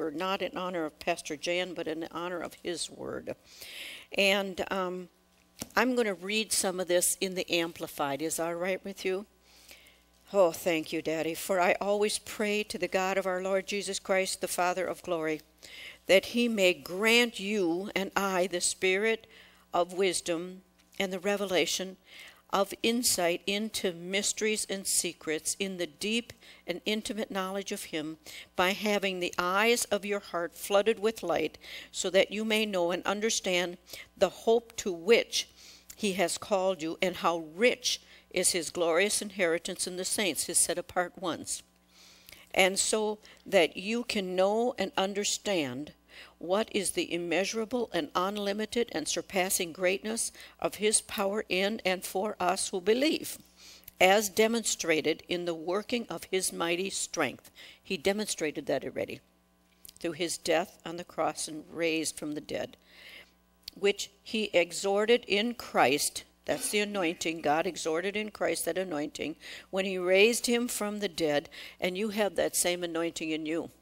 word, not in honor of Pastor Jan, but in honor of his word. And I'm going to read some of this in the Amplified. Is that all right with you? Oh, thank you, Daddy. For I always pray to the God of our Lord Jesus Christ, the Father of glory, that he may grant you and I the spirit of wisdom and the revelation of insight into mysteries and secrets in the deep and intimate knowledge of him, by having the eyes of your heart flooded with light, so that you may know and understand the hope to which he has called you, and how rich is his glorious inheritance in the saints, his set-apart ones. And so that you can know and understand what is the immeasurable and unlimited and surpassing greatness of his power in and for us who believe, as demonstrated in the working of his mighty strength. He demonstrated that already through his death on the cross and raised from the dead, which he exhorted in Christ. That's the anointing. God exhorted in Christ, that anointing, when he raised him from the dead, and you have that same anointing in you,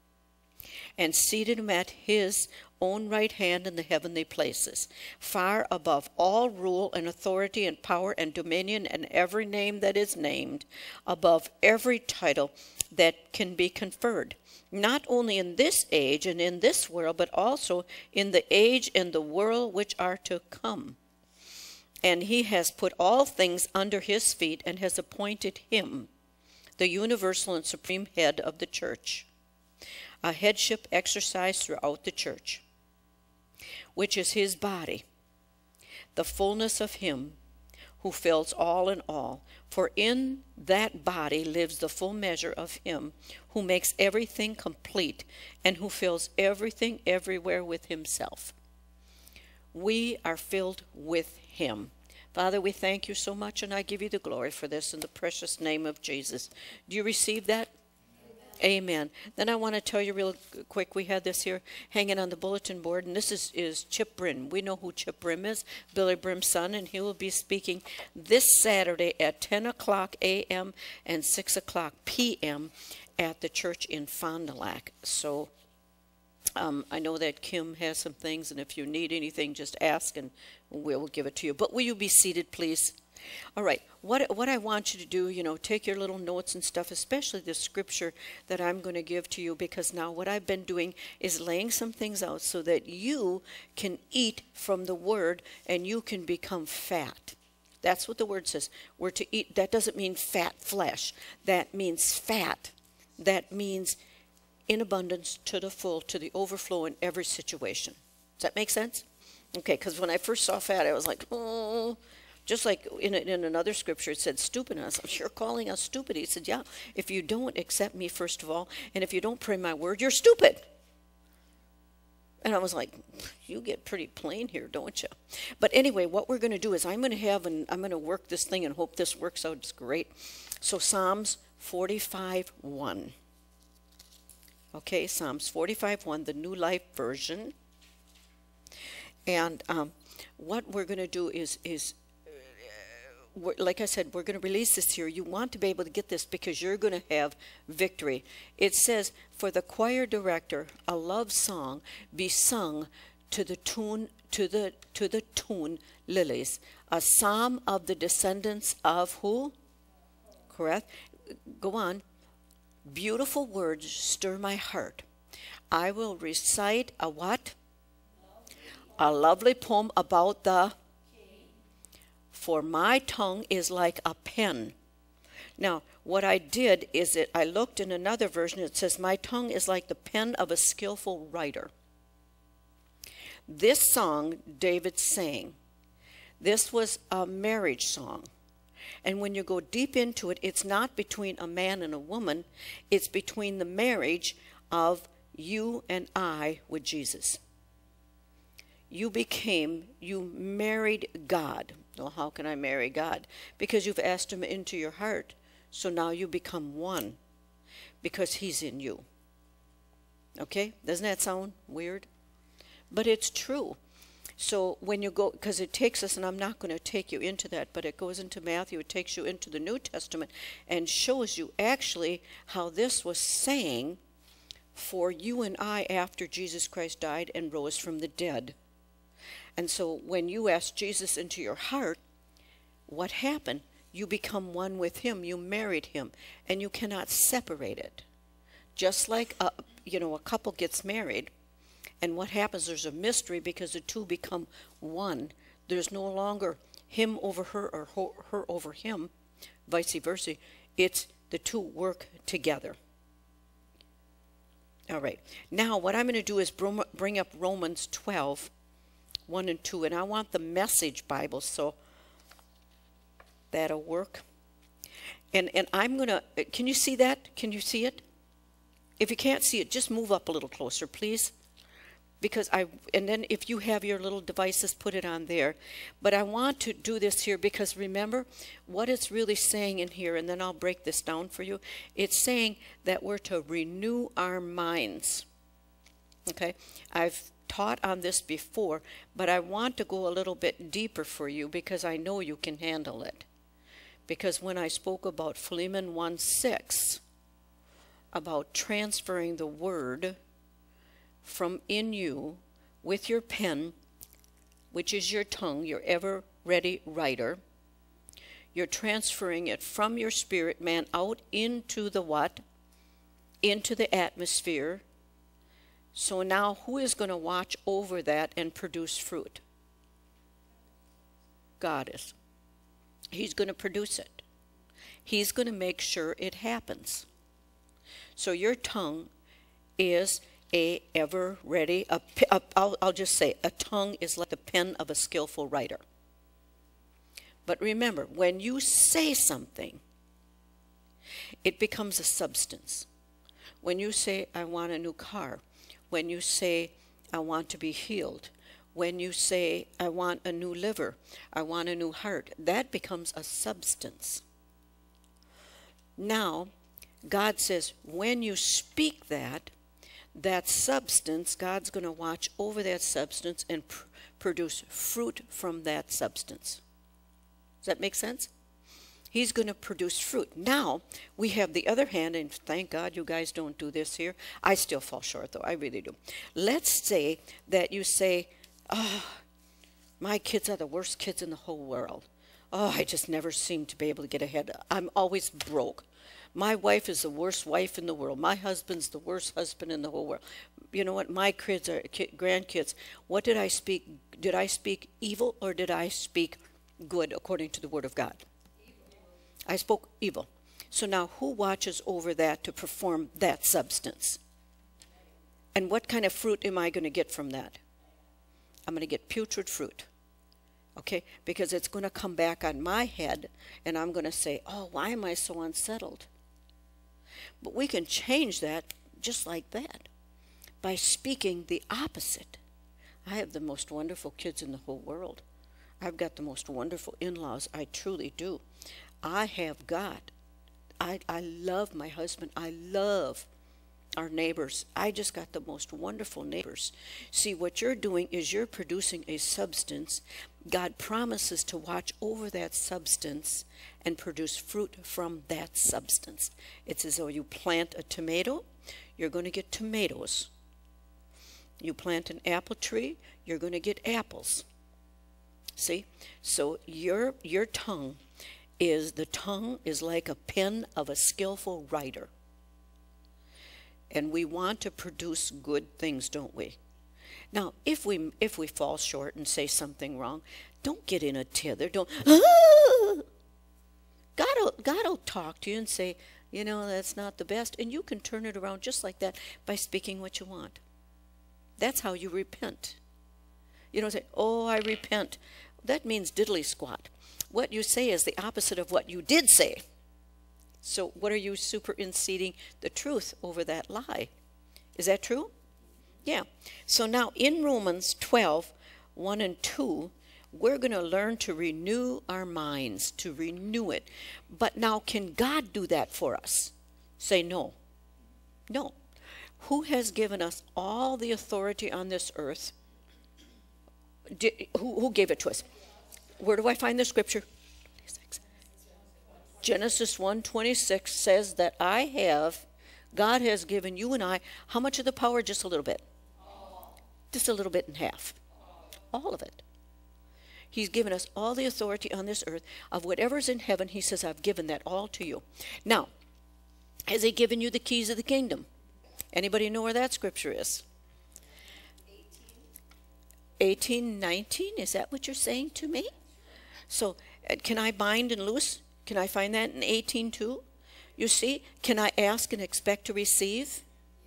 and seated him at his own right hand in the heavenly places, far above all rule and authority and power and dominion and every name that is named, above every title that can be conferred, not only in this age and in this world, but also in the age and the world which are to come. And he has put all things under his feet, and has appointed him the universal and supreme head of the church, a headship exercised throughout the church, which is his body, the fullness of him who fills all in all. For in that body lives the full measure of him who makes everything complete, and who fills everything everywhere with himself. We are filled with him. Father, we thank you so much, and I give you the glory for this in the precious name of Jesus. Do you receive that? Amen. Then I want to tell you real quick, we had this here hanging on the bulletin board, and this is Chip Brim. We know who Chip Brim is, Billy Brim's son, and he will be speaking this Saturday at 10 o'clock a.m. and 6 o'clock p.m. at the church in Fond du Lac. So I know that Kim has some things, and if you need anything, just ask, and we'll give it to you. But will you be seated, please? All right, what I want you to do, take your little notes and stuff, especially the scripture that I'm going to give to you, because now what I've been doing is laying some things out so that you can eat from the word and you can become fat. That's what the word says. We're to eat. That doesn't mean fat flesh. That means fat. That means in abundance, to the full, to the overflow in every situation. Does that make sense? Okay, because when I first saw fat, I was like, oh. Just like in another scripture, it said stupid. And I said, you're calling us stupid. He said, yeah, if you don't accept me, first of all, and if you don't pray my word, you're stupid. And I was like, you get pretty plain here, don't you? But anyway, what we're going to do is I'm going to work this thing and hope this works out. It's great. So Psalms 45:1. Okay, Psalms 45:1, the New Life Version. And what we're going to do is like I said, we're going to release this here. You want to be able to get this because you're going to have victory. It says, for the choir director, a love song be sung to the tune lilies, a psalm of the descendants of who? Correct. Go on. Beautiful words stir my heart. I will recite a what? A lovely poem about the. For my tongue is like a pen. Now, what I did is I looked in another version. It says, my tongue is like the pen of a skillful writer. This song David sang, this was a marriage song. And when you go deep into it, it's not between a man and a woman. It's between the marriage of you and I with Jesus. You married God. Well, how can I marry God? Because you've asked him into your heart. So now you become one because he's in you. Okay? Doesn't that sound weird? But it's true. So when you go, because it takes us, and I'm not going to take you into that, but it goes into Matthew, it takes you into the New Testament and shows you actually how this was saying for you and I after Jesus Christ died and rose from the dead. And so when you ask Jesus into your heart, what happened? You become one with him. You married him, and you cannot separate it. Just like a couple gets married, and what happens? There's a mystery because the two become one. There's no longer him over her or her over him, vice versa. It's the two work together. All right. Now what I'm going to do is bring up Romans 12, 1 and 2, and I want the Message Bible, so that'll work. And I'm going to, can you see that? Can you see it? If you can't see it, just move up a little closer, please. Because and then if you have your little devices, put it on there. But I want to do this here because remember what it's really saying in here, and then I'll break this down for you. It's saying that we're to renew our minds. Okay? I've taught on this before, but I want to go a little bit deeper for you because I know you can handle it. Because when I spoke about Philemon 1:6, about transferring the word from in you with your pen, which is your tongue, your ever-ready writer, you're transferring it from your spirit man out into the what? Into the atmosphere. So now who is going to watch over that and produce fruit? God is. He's going to produce it. He's going to make sure it happens. So your tongue is a ever ready, I'll just say, a tongue is like the pen of a skillful writer. But remember, when you say something, it becomes a substance. When you say, I want a new car, when you say, I want to be healed, when you say, I want a new liver, I want a new heart, that becomes a substance. Now, God says, when you speak that substance, God's going to watch over that substance and produce fruit from that substance. Does that make sense? He's going to produce fruit. Now, we have the other hand, and thank God you guys don't do this here. I still fall short, though. I really do. Let's say that you say, oh, my kids are the worst kids in the whole world. Oh, I just never seem to be able to get ahead. I'm always broke. My wife is the worst wife in the world. My husband's the worst husband in the whole world. You know what? My kids are grandkids. What did I speak? Did I speak evil or did I speak good according to the Word of God? I spoke evil. So now who watches over that to perform that substance? And what kind of fruit am I going to get from that? I'm going to get putrid fruit. Okay? Because it's going to come back on my head and I'm going to say, oh, why am I so unsettled? But we can change that just like that by speaking the opposite. I have the most wonderful kids in the whole world. I've got the most wonderful in-laws. I truly do. I have got. I love my husband. I love our neighbors. I just got the most wonderful neighbors. See, what you're doing is you're producing a substance. God promises to watch over that substance and produce fruit from that substance. It's as though you plant a tomato, you're going to get tomatoes. You plant an apple tree, you're going to get apples. See? So your tongue is like a pen of a skillful writer. And we want to produce good things, don't we? Now, if we fall short and say something wrong, don't get in a tither. Don't. Ah! God will talk to you and say, you know, that's not the best. And you can turn it around just like that by speaking what you want. That's how you repent. You don't say, oh, I repent. That means diddly squat. What you say is the opposite of what you did say. So what are you superseding the truth over that lie? Is that true? Yeah. So now in Romans 12, 1 and 2, we're going to learn to renew our minds, to renew it. But now can God do that for us? Say no. No. Who has given us all the authority on this earth? Who gave it to us? Where do I find the scripture? Genesis 1:26 says that I have God has given you and I, how much of the power? Just a little bit. Just a little bit in half. All of it. He's given us all the authority on this earth of whatever's in heaven. He says, I've given that all to you. Now, has he given you the keys of the kingdom? Anybody know where that scripture is? 18:19, is that what you're saying to me? So, can I bind and loose? Can I find that in 18:2? You see, can I ask and expect to receive?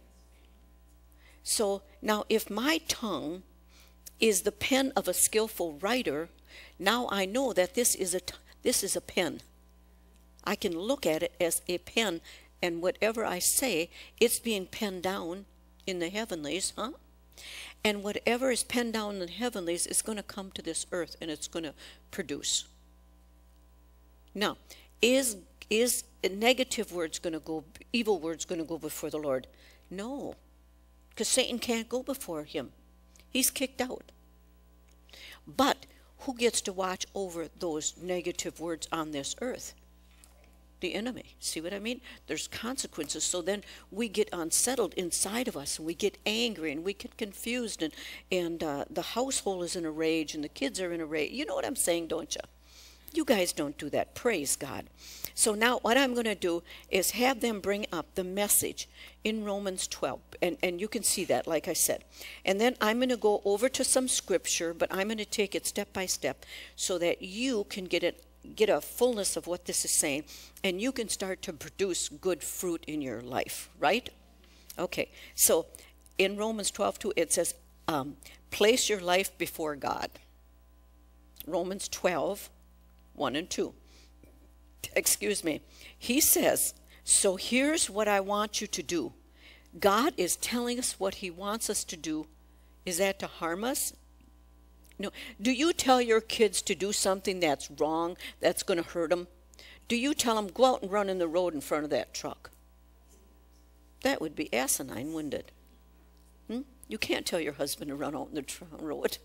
So, now if my tongue is the pen of a skillful writer, now I know that this is a pen. I can look at it as a pen, and whatever I say, it's being penned down in the heavenlies, huh? And whatever is penned down in the heavenlies is going to come to this earth, and it's going to produce. Now, is negative words going to go, evil words going to go before the Lord? No, because Satan can't go before him. He's kicked out. But who gets to watch over those negative words on this earth? The enemy. See what I mean? There's consequences. So then we get unsettled inside of us, and we get angry, and we get confused, and the household is in a rage, and the kids are in a rage. You know what I'm saying, don't you? You guys don't do that. Praise God. So now what I'm going to do is have them bring up the message in Romans 12. And you can see that, like I said. And then I'm going to go over to some scripture, but I'm going to take it step by step so that you can get a fullness of what this is saying, and you can start to produce good fruit in your life, right? Okay, so in Romans 12:2 it says, place your life before God. Romans 12:1 and 2. Excuse me. He says, so here's what I want you to do. God is telling us what he wants us to do. Is that to harm us? No. Do you tell your kids to do something that's wrong, that's going to hurt them? Do you tell them, go out and run in the road in front of that truck? That would be asinine, wouldn't it? You can't tell your husband to run out in the road.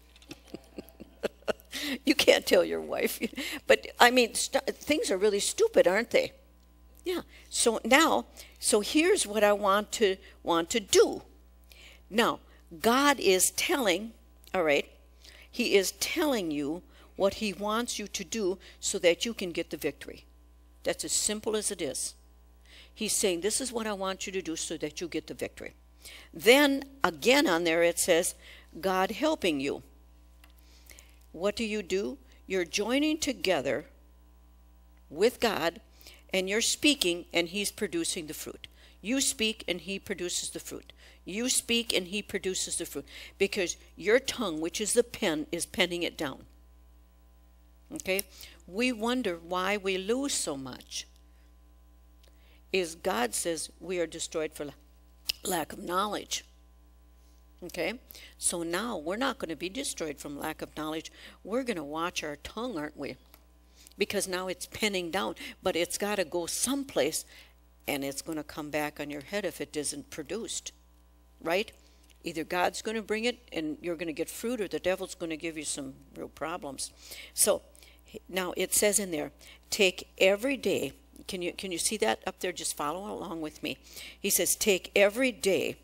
You can't tell your wife. But, I mean, things are really stupid, aren't they? Yeah. So now, here's what I want to do. Now, God is telling, all right, he is telling you what he wants you to do so that you can get the victory. That's as simple as it is. He's saying, this is what I want you to do so that you get the victory. Then, again on there it says, God helping you. What do? You're joining together with God, and you're speaking, and he's producing the fruit. You speak, and he produces the fruit. You speak, and he produces the fruit. Because your tongue, which is the pen, is penning it down. Okay? We wonder why we lose so much. Is God says we are destroyed for lack of knowledge. Okay? So now we're not going to be destroyed from lack of knowledge. We're going to watch our tongue, aren't we? Because now it's penning down. But it's got to go someplace, and it's going to come back on your head if it isn't produced. Right? Either God's going to bring it and you're going to get fruit, or the devil's going to give you some real problems. So now it says in there, take every day. Can you see that up there? Just follow along with me. He says, take every day,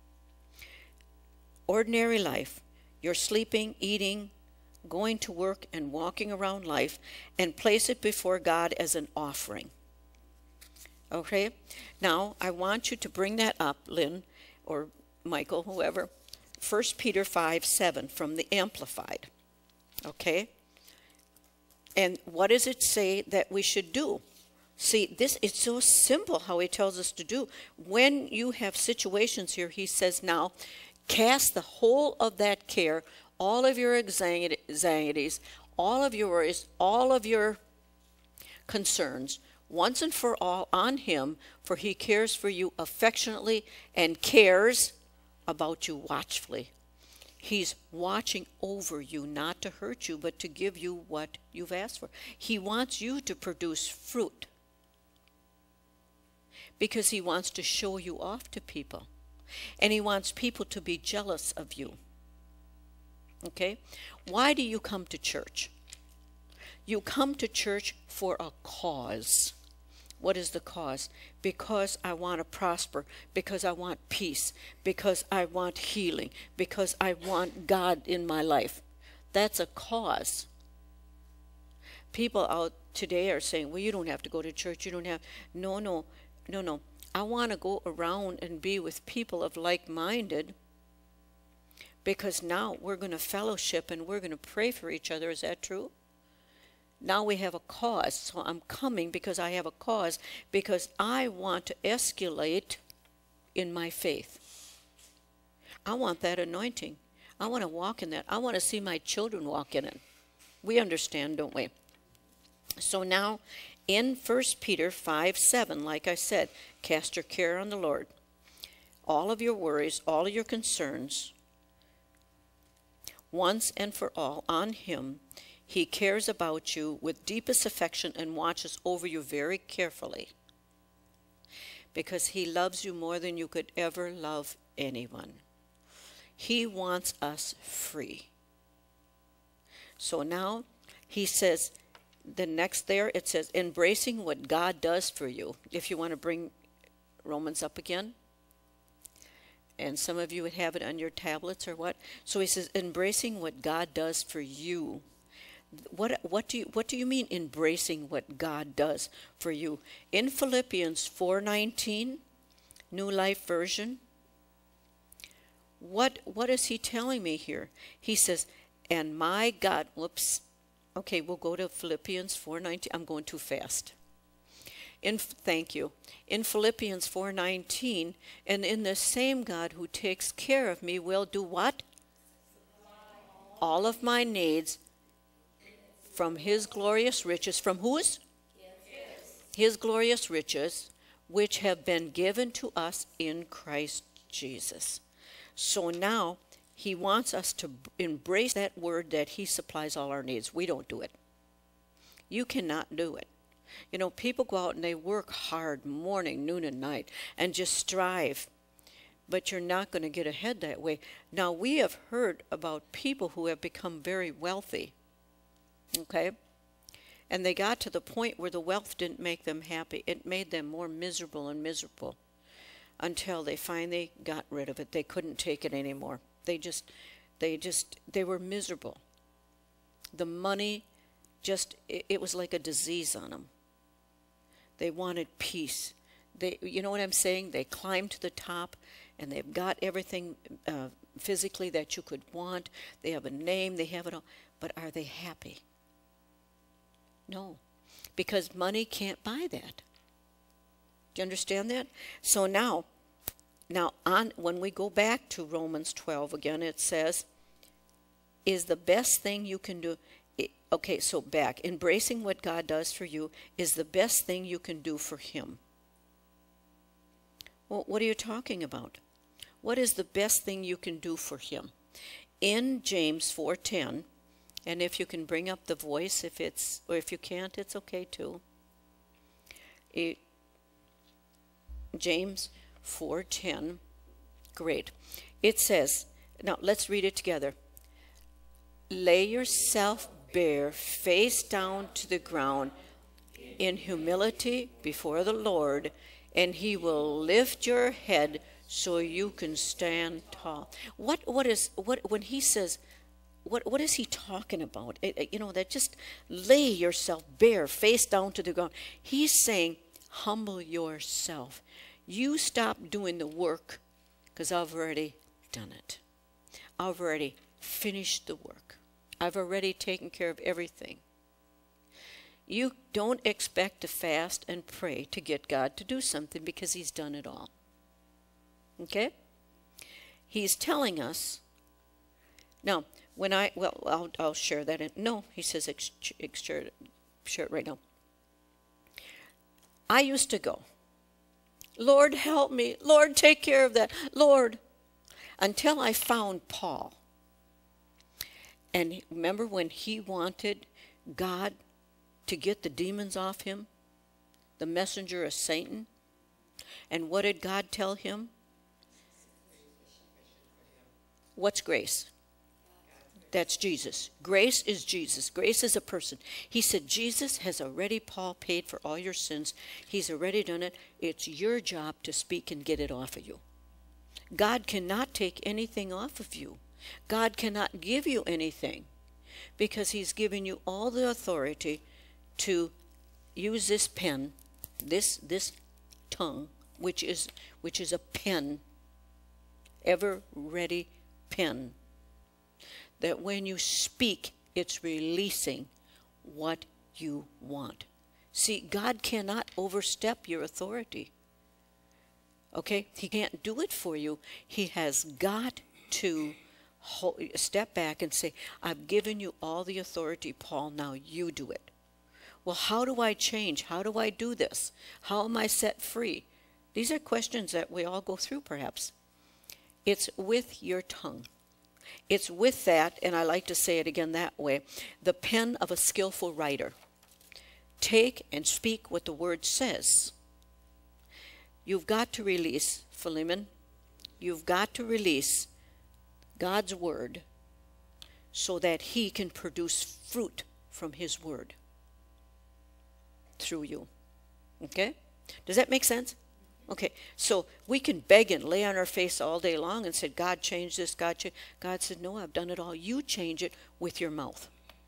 ordinary life, you're sleeping, eating, going to work, and walking around life, and place it before God as an offering. Okay? Now, I want you to bring that up, Lynn, or Michael, whoever. 1 Peter 5:7 from the Amplified. Okay? And what does it say that we should do? See, it's so simple how he tells us to do. When you have situations here, he says now, cast the whole of that care, all of your anxieties, all of your worries, all of your concerns, once and for all on him, for he cares for you affectionately and cares about you watchfully. He's watching over you, not to hurt you, but to give you what you've asked for. He wants you to produce fruit because he wants to show you off to people. And he wants people to be jealous of you. Okay? Why do you come to church? You come to church for a cause. What is the cause? Because I want to prosper, because I want peace, because I want healing, because I want God in my life. That's a cause. People out today are saying, well, you don't have to go to church. You don't have. No. I want to go around and be with people of like-minded, because now we're going to fellowship and we're going to pray for each other. Is that true? Now we have a cause. So I'm coming because I have a cause, because I want to escalate in my faith. I want that anointing. I want to walk in that. I want to see my children walk in it. We understand, don't we? So now in 1 Peter 5:7, like I said, cast your care on the Lord. All of your worries, all of your concerns, once and for all on Him. He cares about you with deepest affection and watches over you very carefully, because He loves you more than you could ever love anyone. He wants us free. So now He says, the next there, it says, embracing what God does for you. If you want to bring Romans up again. And some of you would have it on your tablets or what. So he says, embracing what God does for you. What do you mean embracing what God does for you? In Philippians 4:19, New Life Version, what is he telling me here? He says, and my God, whoops. Okay, we'll go to Philippians 4:19. I'm going too fast. Thank you. In Philippians 4:19, and in the same God who takes care of me will do what? All of my needs from His glorious riches. From whose? His glorious riches, which have been given to us in Christ Jesus. So now He wants us to embrace that word that He supplies all our needs. We don't do it. You cannot do it. You know, people go out and they work hard morning, noon, and night and just strive. But you're not going to get ahead that way. Now, we have heard about people who have become very wealthy. Okay? And they got to the point where the wealth didn't make them happy. It made them more miserable and miserable until they finally got rid of it. They couldn't take it anymore. They were miserable. The money it was like a disease on them. They wanted peace. You know what I'm saying? They climbed to the top and they've got everything physically that you could want. They have a name, they have it all. But are they happy? No, because money can't buy that. Do you understand that? So now when we go back to Romans 12 again, it says, is the best thing you can do. Okay, so back. Embracing what God does for you is the best thing you can do for Him. Well, what are you talking about? What is the best thing you can do for Him? In James 4:10, and if you can bring up the voice, or if you can't, it's okay too. James 4:10, great. It says, now let's read it together. Lay yourself bare, face down to the ground, in humility before the Lord, and He will lift your head so you can stand tall. When He says, what is He talking about? That just lay yourself bare, face down to the ground. He's saying, humble yourself. You stop doing the work, because I've already done it. I've already finished the work. I've already taken care of everything. You don't expect to fast and pray to get God to do something, because He's done it all. Okay? He's telling us. Now, I'll share that. He says share it right now. I used to go, Lord, help me. Lord, take care of that. Lord, until I found Paul. And remember when he wanted God to get the demons off him? The messenger of Satan? And what did God tell him? What's grace? That's Jesus. Grace is Jesus. Grace is a person. He said, Jesus has already, Paul, paid for all your sins. He's already done it. It's your job to speak and get it off of you. God cannot take anything off of you. God cannot give you anything because he's given you all the authority to use this pen, this tongue, which is a pen, ever ready pen, that when you speak, it's releasing what you want. See, God cannot overstep your authority. Okay? He can't do it for you. He has got to step back and say, I've given you all the authority, Paul, now you do it. Well, how do I change? How do I do this? How am I set free? These are questions that we all go through, perhaps. It's with your tongue. It's with that, and I like to say it again that way, the pen of a skillful writer. Take and speak what the word says. You've got to release, Philemon, you've got to release God's word so that he can produce fruit from his word through you. Okay? Does that make sense? Okay, so we can beg and lay on our face all day long and say, God, change this, God, change. God said, no, I've done it all. You change it with your mouth.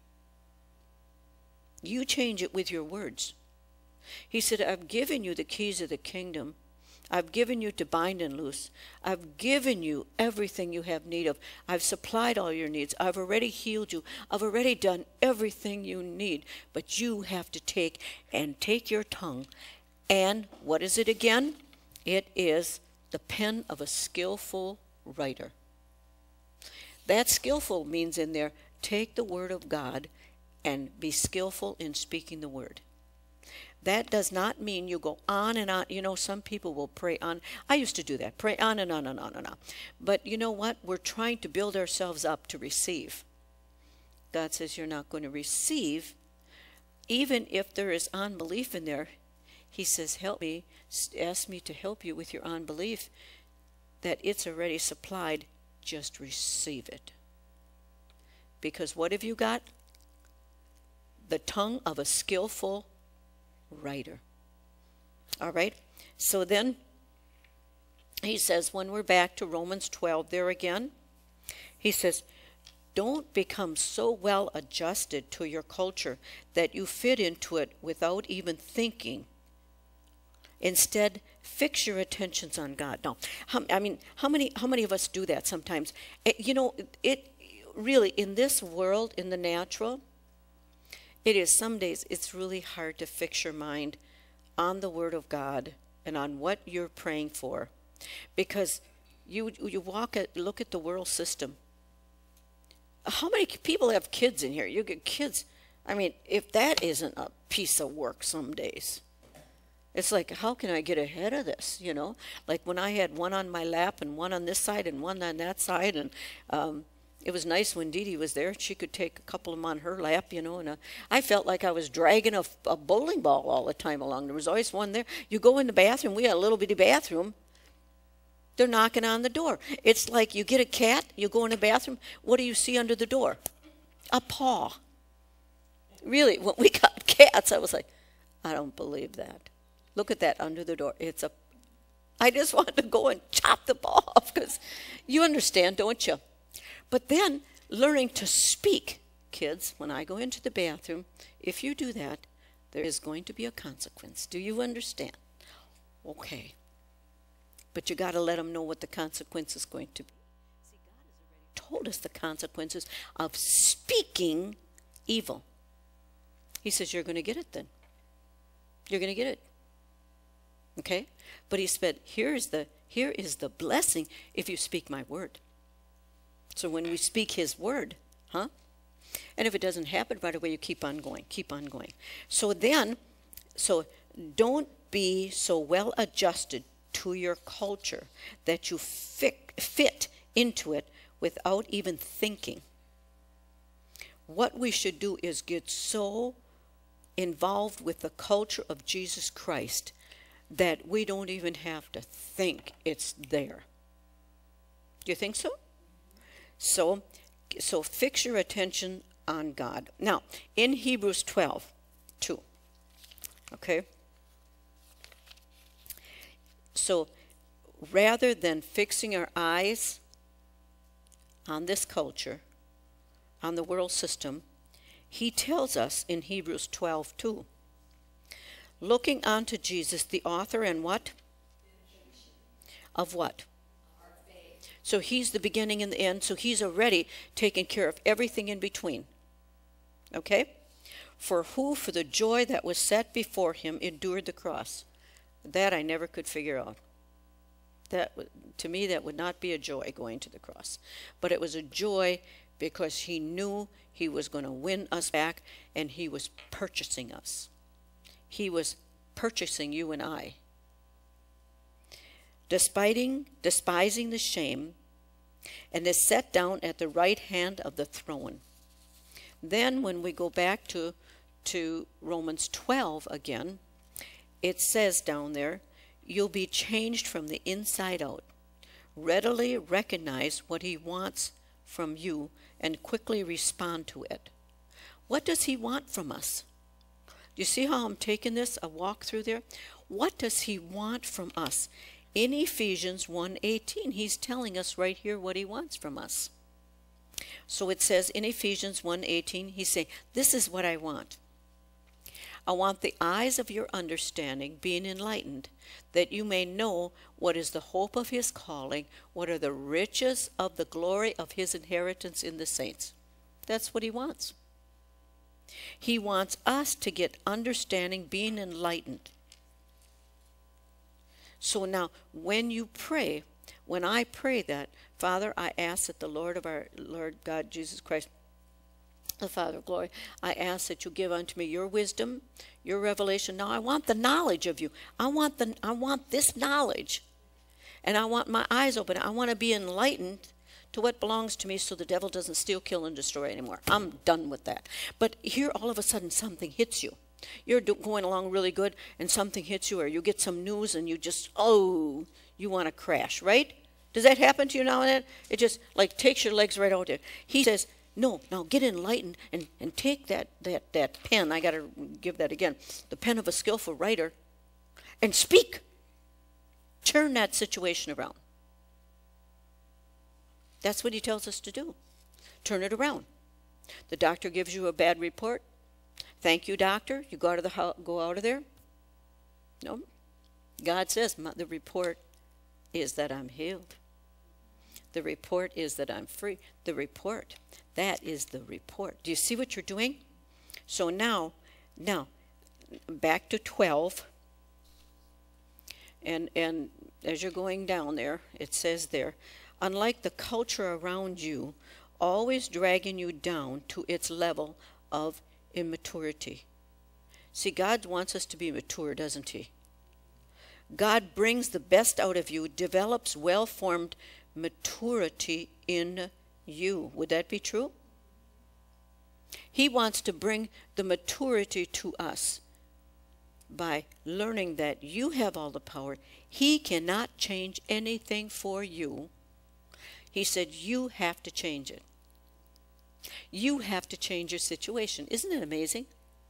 You change it with your words. He said, I've given you the keys of the kingdom. I've given you to bind and loose. I've given you everything you have need of. I've supplied all your needs. I've already healed you. I've already done everything you need. But you have to take your tongue. And what is it again? It is the pen of a skillful writer. That skillful means in there, take the word of God and be skillful in speaking the word. That does not mean you go on and on. You know, some people will pray on. I used to do that, pray on and on and on and on. But you know what? We're trying to build ourselves up to receive. God says you're not going to receive. Even if there is unbelief in there, he says, help me, ask me to help you with your unbelief, that it's already supplied. Just receive it. Because what have you got? The tongue of a skillful writer. All right? So then he says, when we're back to Romans 12 there again, he says, don't become so well adjusted to your culture that you fit into it without even thinking. Instead, fix your attentions on God. Now, how many of us do that sometimes? It really, in this world, in the natural, it is some days it's really hard to fix your mind on the Word of God and on what you're praying for, because you look at the world system. How many people have kids in here? You get kids. I mean, if that isn't a piece of work some days. It's like, how can I get ahead of this, you know? Like when I had one on my lap and one on this side and one on that side. And it was nice when Dee Dee was there. She could take a couple of them on her lap, you know. And I felt like I was dragging a bowling ball all the time along. There was always one there. You go in the bathroom. We had a little bitty bathroom. They're knocking on the door. It's like you get a cat. You go in the bathroom. What do you see under the door? A paw. Really, when we got cats, I was like, I don't believe that. Look at that under the door. I just wanted to go and chop the paw off, because you understand, don't you? But then learning to speak, kids, when I go into the bathroom, if you do that, there is going to be a consequence. Do you understand? Okay. But you got to let them know what the consequence is going to be. See, God has already told us the consequences of speaking evil. He says, you're going to get it then. You're going to get it. Okay? But he said, here is the blessing if you speak my word. So when we speak his word, and if it doesn't happen right away, you keep on going, keep on going. So don't be so well adjusted to your culture that you fit into it without even thinking. What we should do is get so involved with the culture of Jesus Christ that we don't even have to think it's there. Do you think so? So So fix your attention on God. Now, in Hebrews 12:2, okay? So rather than fixing our eyes on this culture, on the world system, he tells us in Hebrews 12:2, looking unto Jesus, the author and what? Of what? So he's the beginning and the end, so he's already taken care of everything in between. Okay? For who, for the joy that was set before him, endured the cross. That I never could figure out. That, to me, that would not be a joy, going to the cross. But it was a joy because he knew he was going to win us back, and he was purchasing us. He was purchasing you and I. Despising the shame, and is set down at the right hand of the throne. Then when we go back to Romans 12 again, it says down there, you'll be changed from the inside out. Readily recognize what he wants from you and quickly respond to it. What does he want from us? Do you see how I'm taking this, a walk through there? What does he want from us? In Ephesians 1:18, he's telling us right here what he wants from us. So it says in Ephesians 1:18, he's saying, this is what I want. I want the eyes of your understanding being enlightened, that you may know what is the hope of his calling, what are the riches of the glory of his inheritance in the saints. That's what he wants. He wants us to get understanding, being enlightened. So now, when you pray, when I pray that, Father, I ask that the Lord of our Lord God Jesus Christ, the Father of glory, I ask that you give unto me your wisdom, your revelation. Now I want the knowledge of you. I want this knowledge. And I want my eyes open. I want to be enlightened to what belongs to me so the devil doesn't steal, kill, and destroy anymore. I'm done with that. But here all of a sudden something hits you. You're going along really good and something hits you, or you get some news and you just, oh, you want to crash, right? Does that happen to you now and then? It just like takes your legs right out there. He says, no, now get enlightened and take that pen. I got to give that again. The pen of a skillful writer and speak. Turn that situation around. That's what he tells us to do. Turn it around. The doctor gives you a bad report. Thank you, doctor. You go out of there. No. God says the report is that I'm healed. The report is that I'm free. The report. That is the report. Do you see what you're doing? So now, back to 12. And as you're going down there, it says there, unlike the culture around you, always dragging you down to its level of immaturity. See, God wants us to be mature, doesn't he? God brings the best out of you, develops well-formed maturity in you. Would that be true? He wants to bring the maturity to us by learning that you have all the power. He cannot change anything for you. He said you have to change it. You have to change your situation. Isn't it amazing?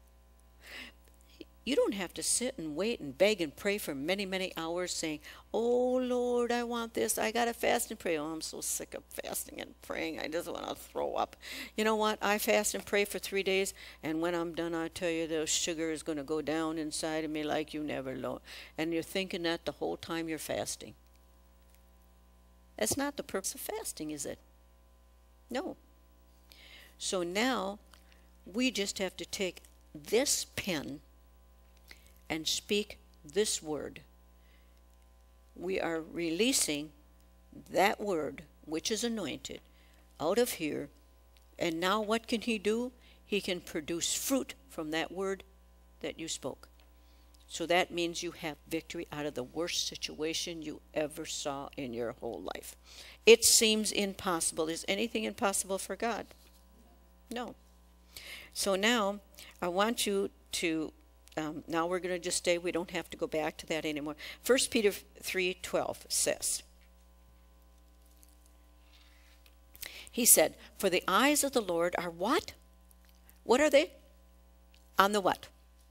You don't have to sit and wait and beg and pray for many, many hours saying, oh, Lord, I want this. I got to fast and pray. Oh, I'm so sick of fasting and praying. I just want to throw up. You know what? I fast and pray for 3 days, and when I'm done, I tell you, the sugar is going to go down inside of me like you never know. And you're thinking that the whole time you're fasting. That's not the purpose of fasting, is it? No. So now we just have to take this pen and speak this word. We are releasing that word, which is anointed, out of here. And now what can he do? He can produce fruit from that word that you spoke. So that means you have victory out of the worst situation you ever saw in your whole life. It seems impossible. Is anything impossible for God? No. So now I want you to, now we're going to just stay. We don't have to go back to that anymore. 1 Peter 3:12 says, He said, for the eyes of the Lord are what? What are they? On the what?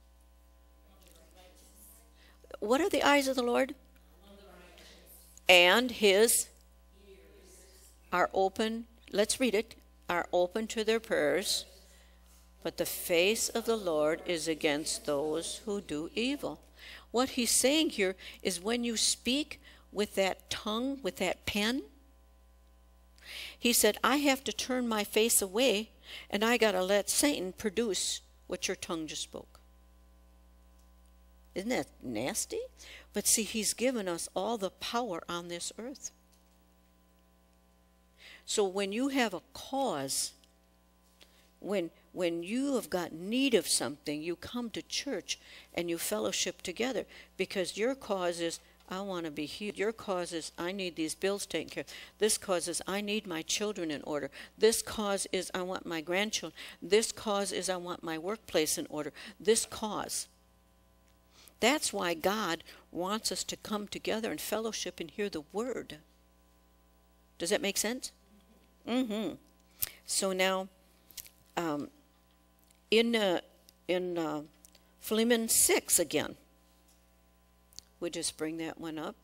What are the eyes of the Lord? And his are open, let's read it, are open to their prayers, but the face of the Lord is against those who do evil. What he's saying here is when you speak with that tongue, with that pen, he said, I have to turn my face away and I got to let Satan produce what your tongue just spoke. Isn't that nasty? But see, he's given us all the power on this earth. So when you have a cause, when you have got need of something, you come to church and you fellowship together because your cause is, I want to be healed. Your cause is, I need these bills taken care of. This cause is, I need my children in order. This cause is, I want my grandchildren. This cause is, I want my workplace in order. This cause. That's why God wants us to come together and fellowship and hear the word. Does that make sense? Mm-hmm. So now, in Philemon 6 again, we just bring that one up.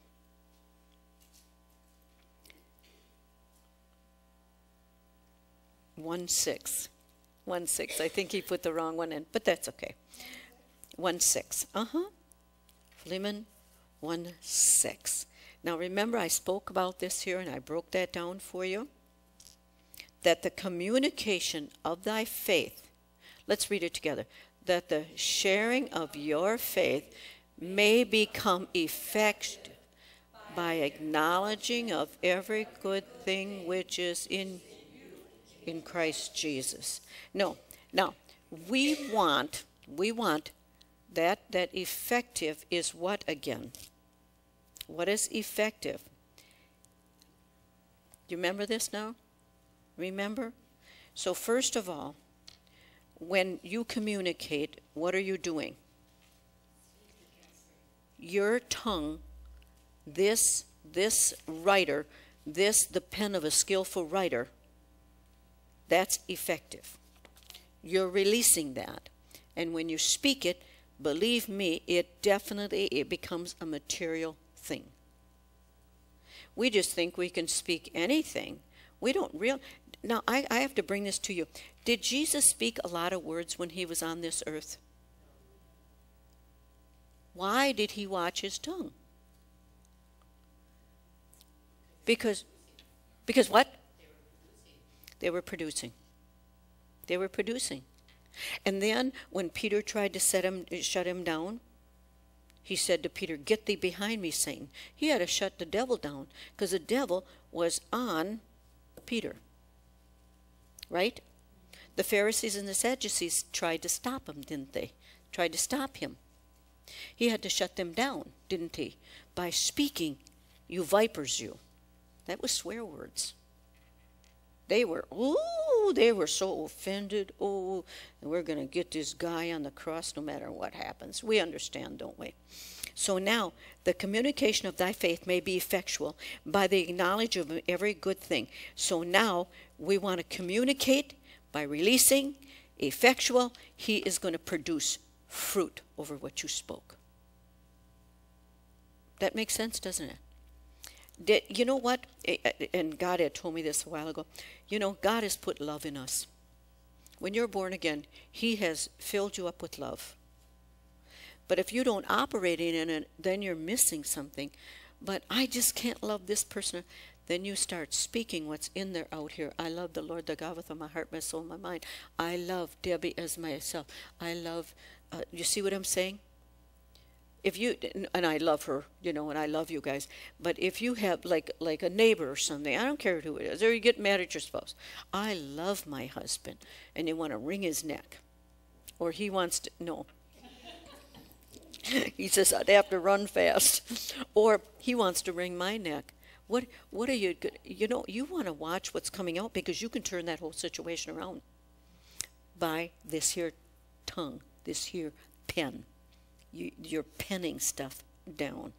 One six. I think he put the wrong one in, but that's okay. 1:6. Philemon 1:6. Now remember, I spoke about this here and I broke that down for you. That the communication of thy faith, let's read it together, that the sharing of your faith may become effective by acknowledging of every good thing which is in Christ Jesus. No, now we want that effective is what again? What is effective? Do you remember this now? Remember? So first of all, when you communicate, what are you doing? Your tongue, this writer, the pen of a skillful writer, that's effective. You're releasing that. And when you speak it, believe me, it becomes a material thing. We just think we can speak anything. We don't Now, I have to bring this to you. Did Jesus speak a lot of words when he was on this earth? Why did he watch his tongue? Because what? They were producing. They were producing. And then when Peter tried to shut him down, he said to Peter, get thee behind me, Satan. He had to shut the devil down because the devil was on Peter. Right? The Pharisees and the Sadducees tried to stop him, didn't they? Tried to stop him. He had to shut them down, didn't he? By speaking, you vipers, you. That was swear words. They were so offended. Oh, we're going to get this guy on the cross no matter what happens. We understand, don't we? So now, the communication of thy faith may be effectual by the knowledge of every good thing. So now, we want to communicate by releasing, effectual. He is going to produce fruit over what you spoke. That makes sense, doesn't it? You know what? And God had told me this a while ago. You know, God has put love in us. When you're born again, he has filled you up with love. But if you don't operate in it, then you're missing something. But I just can't love this person. Then you start speaking what's in there out here. I love the Lord, the God with all my heart, my soul, my mind. I love Debbie as myself. I love, you see what I'm saying? If you, and I love her, you know, and I love you guys, but if you have like a neighbor or something, I don't care who it is, or you get mad at your spouse. I love my husband, and you want to wring his neck. Or he wants to, no. He says, I'd have to run fast. Or he wants to wring my neck. What are you, you know, you want to watch what's coming out because you can turn that whole situation around by this here tongue, this here pen. You're penning stuff down.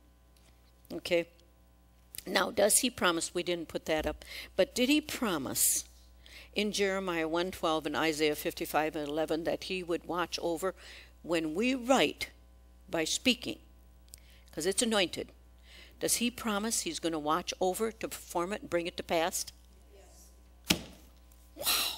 Okay? Now, does he promise, we didn't put that up, but did he promise in Jeremiah 1:12 and Isaiah 55:11 that he would watch over when we write by speaking, because it's anointed. Does he promise he's going to watch over to perform it and bring it to pass? Yes. Wow.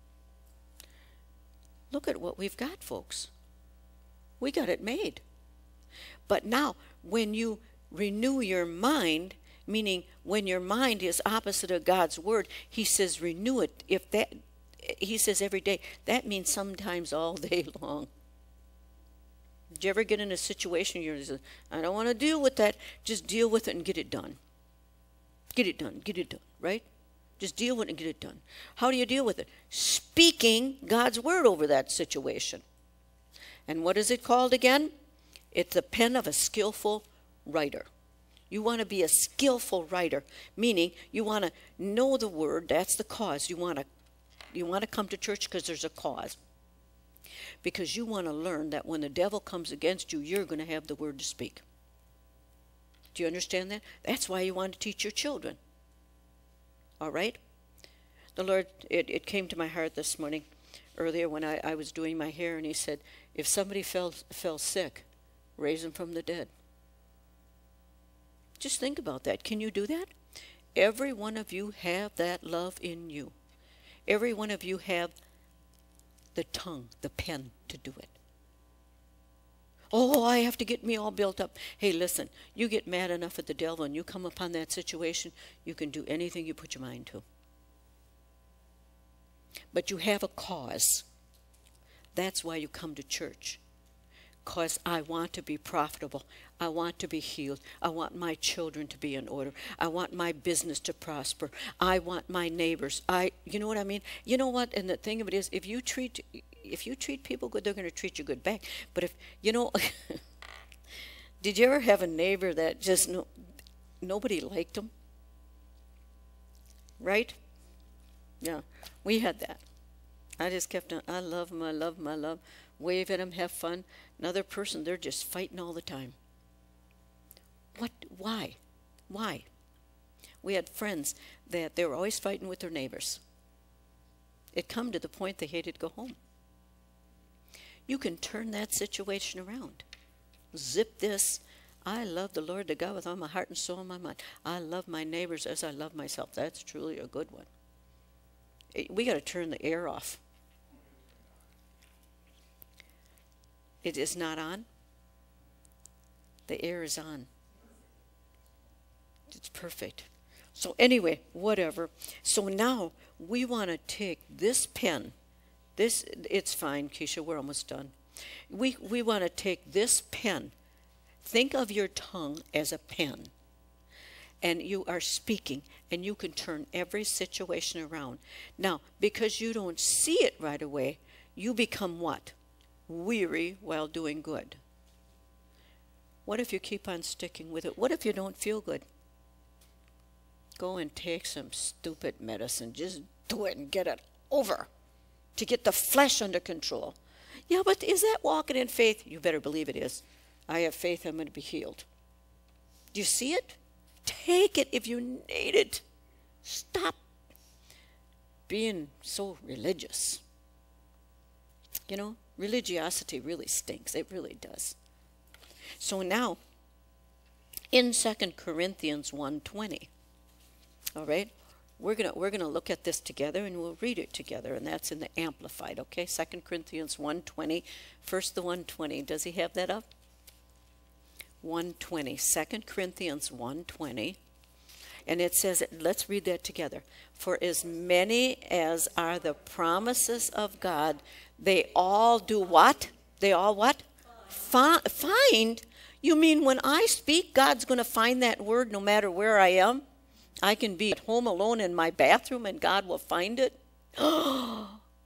Look at what we've got, folks. We got it made. But now, when you renew your mind, meaning when your mind is opposite of God's word, he says renew it. He says every day. That means sometimes all day long. Did you ever get in a situation you're just, I don't want to deal with that. Just deal with it and get it done. Get it done. Get it done, right? Just deal with it and get it done. How do you deal with it? Speaking God's word over that situation. And what is it called again? It's the pen of a skillful writer. You want to be a skillful writer, meaning you want to know the word. That's the cause. You want to come to church because there's a cause. Because you want to learn that when the devil comes against you, you're going to have the word to speak. Do you understand that? That's why you want to teach your children. All right? The Lord, it came to my heart this morning, earlier when I was doing my hair, and he said, if somebody fell sick, raise them from the dead. Just think about that. Can you do that? Every one of you have that love in you. Every one of you have the tongue, the pen to do it. Oh, I have to get me all built up. Hey, listen, you get mad enough at the devil and you come upon that situation, you can do anything you put your mind to. But you have a cause. That's why you come to church. Because I want to be profitable. I want to be healed. I want my children to be in order. I want my business to prosper. I want my neighbors. You know what I mean? You know what? And the thing of it is, if you treat people good, they're going to treat you good back. But if, did you ever have a neighbor that just nobody liked them? Right? Yeah, we had that. I just kept on, I love them, I love them, I love them. Wave at them, have fun. Another person, they're just fighting all the time. Why? Why? We had friends that they were always fighting with their neighbors. It come to the point they hated to go home. You can turn that situation around. Zip this. I love the Lord to God with all my heart and soul and my mind. I love my neighbors as I love myself. That's truly a good one. We got to turn the air off. It is not on. The air is on. It's perfect. So anyway, whatever. So now we want to take this pen. It's fine, Keisha, we're almost done. We want to take this pen. Think of your tongue as a pen. And you are speaking, and you can turn every situation around. Now, because you don't see it right away, you become what? Weary while doing good. What if you keep on sticking with it? What if you don't feel good? Go and take some stupid medicine. Just do it and get it over. To get the flesh under control. Yeah, but is that walking in faith? You better believe it is. I have faith I'm going to be healed. Do you see it? Take it if you need it. Stop being so religious. You know, religiosity really stinks. It really does. So now, in 2 Corinthians 1:20, all right, we're gonna look at this together and we'll read it together, and that's in the Amplified, okay? 2 Corinthians 1:20, first the 1:20. Does he have that up? 1:20, 2 Corinthians 1:20. And it says, let's read that together. For as many as are the promises of God, they all do what? They all what? Find? You mean when I speak, God's going to find that word no matter where I am? I can be at home alone in my bathroom and God will find it? Wow.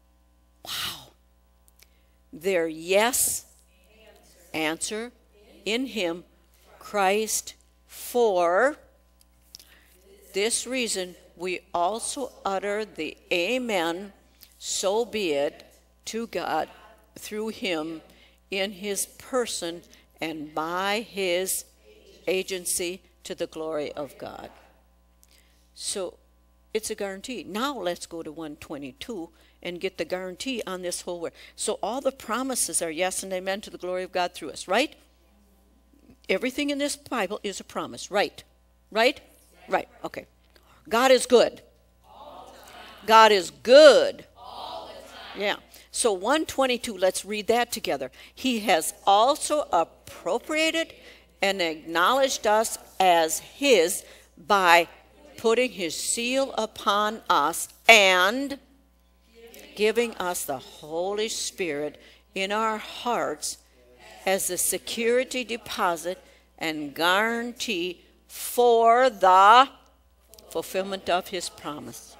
Their yes, answer in him, Christ, for this reason we also utter the amen, so be it, to God through him in his person and by his agency to the glory of God. So it's a guarantee. Now let's go to 122 and get the guarantee on this whole word. So all the promises are yes and amen to the glory of God through us, right? Everything in this Bible is a promise, right? Right? Right, okay. God is good. God is good. Yeah. So 122, let's read that together. He has also appropriated and acknowledged us as his by putting his seal upon us and giving us the Holy Spirit in our hearts as a security deposit and guarantee for the fulfillment of his promise.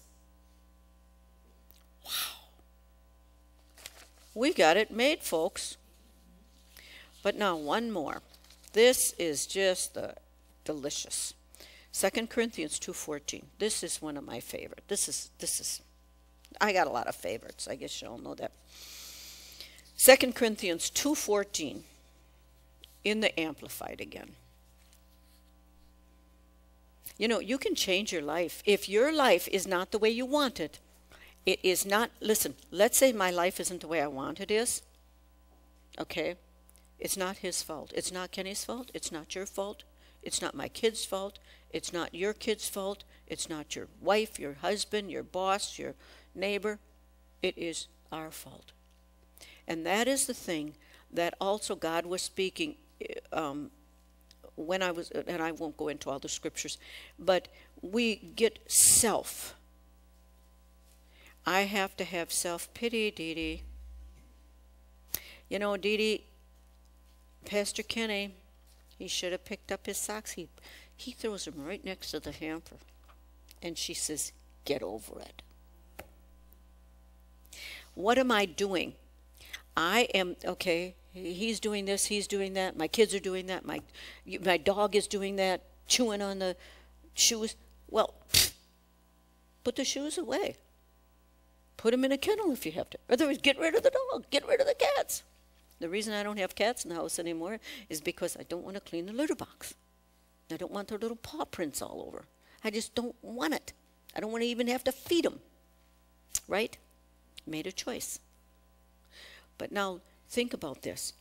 Wow. We got it made, folks. But now one more. This is just delicious. 2 Corinthians 2:14. This is one of my favorite. This is I got a lot of favorites. I guess you all know that. 2 Corinthians 2:14 in the Amplified again. You know, you can change your life. If your life is not the way you want it, it is not, listen, let's say my life isn't the way I want it is, okay? It's not his fault. It's not Kenny's fault. It's not your fault. It's not my kid's fault. It's not your kid's fault. It's not your wife, your husband, your boss, your neighbor. It is our fault. And that is the thing that also God was speaking when I was, and I won't go into all the scriptures, but we get self. I have to have self-pity, Dee Dee. You know, Dee Dee, Pastor Kenny, he should have picked up his socks. He throws them right next to the hamper. And she says, get over it. What am I doing? I am, okay, he's doing this, he's doing that, my kids are doing that, my dog is doing that, chewing on the shoes. Well, put the shoes away. Put them in a kennel if you have to. Otherwise, get rid of the dog, get rid of the cats. The reason I don't have cats in the house anymore is because I don't want to clean the litter box. I don't want their little paw prints all over. I just don't want it. I don't want to even have to feed them. Right? Made a choice. But now, think about this.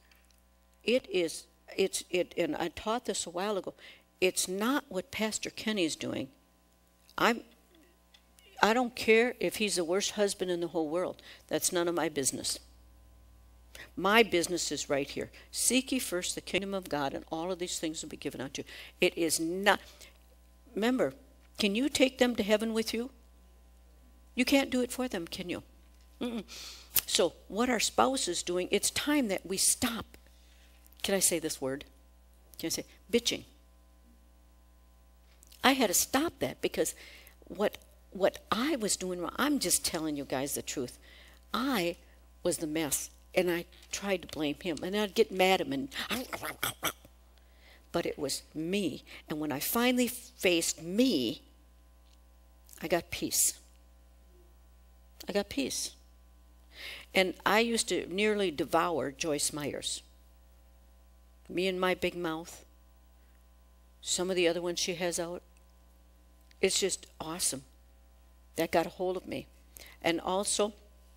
And I taught this a while ago. It's not what Pastor Kenny's doing. I don't care if he's the worst husband in the whole world. That's none of my business. My business is right here. Seek ye first the kingdom of God, and all of these things will be given unto you. It is not. Remember, can you take them to heaven with you? You can't do it for them, can you? So what our spouse is doing, it's time that we stop. Can I say this word? Can I say bitching? I had to stop that because what I was doing wrong, I'm just telling you guys the truth. I was the mess, and I tried to blame him, and I'd get mad at him, and but it was me. And when I finally faced me, I got peace. I got peace. And I used to nearly devour Joyce Myers. Me and my big mouth. Some of the other ones she has out. It's just awesome. That got a hold of me. And also,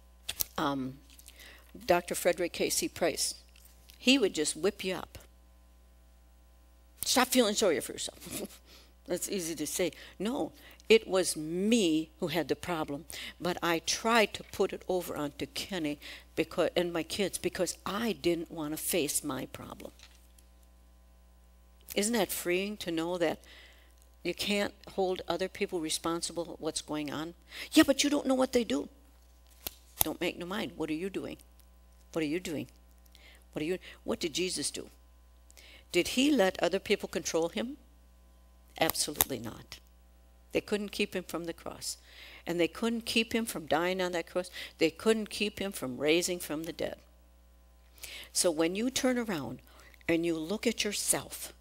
Dr. Frederick K.C. Price. He would just whip you up. Stop feeling sorry for yourself. That's easy to say. No, it was me who had the problem. But I tried to put it over onto Kenny and my kids because I didn't want to face my problem. Isn't that freeing to know that you can't hold other people responsible for what's going on? Yeah, but you don't know what they do. Don't make no mind. What are you doing? What are you doing? What did Jesus do? Did he let other people control him? Absolutely not. They couldn't keep him from the cross. And they couldn't keep him from dying on that cross. They couldn't keep him from raising from the dead. So when you turn around and you look at yourself,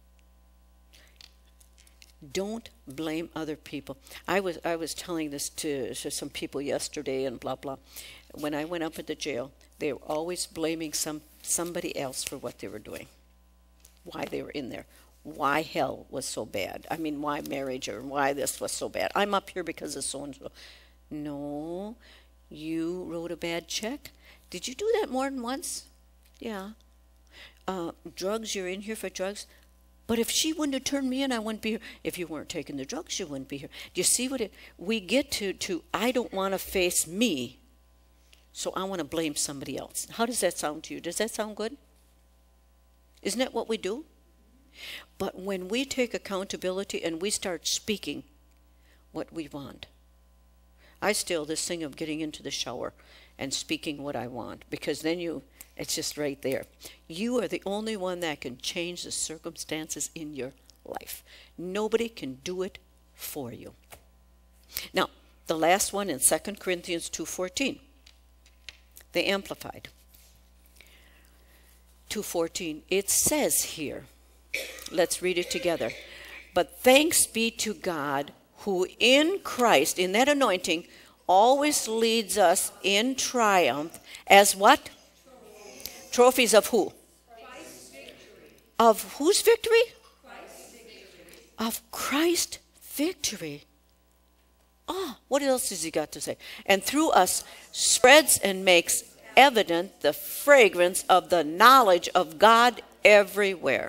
don't blame other people. I was telling this to some people yesterday and blah, blah. When I went up at the jail, they were always blaming somebody else for what they were doing, why they were in there. why hell was so bad. I mean, why marriage or why this was so bad. I'm up here because of so and so. No, you wrote a bad check. Did you do that more than once? Yeah. Drugs, you're in here for drugs. But if she wouldn't have turned me in, I wouldn't be here. If you weren't taking the drugs, you wouldn't be here. Do you see what we get to I don't want to face me, so I want to blame somebody else. How does that sound to you? Does that sound good? Isn't that what we do? But when we take accountability and we start speaking what we want. I still this thing of getting into the shower and speaking what I want, because then it's just right there. You are the only one that can change the circumstances in your life. Nobody can do it for you. Now, the last one in 2 Corinthians 2:14. The Amplified. 2:14. It says here, let's read it together. But thanks be to God who in Christ, in that anointing, always leads us in triumph as what? Trophies of who? Christ's victory. Of whose victory? Christ's victory. Of Christ's victory. Ah, what else has he got to say? And through us spreads and makes evident the fragrance of the knowledge of God everywhere.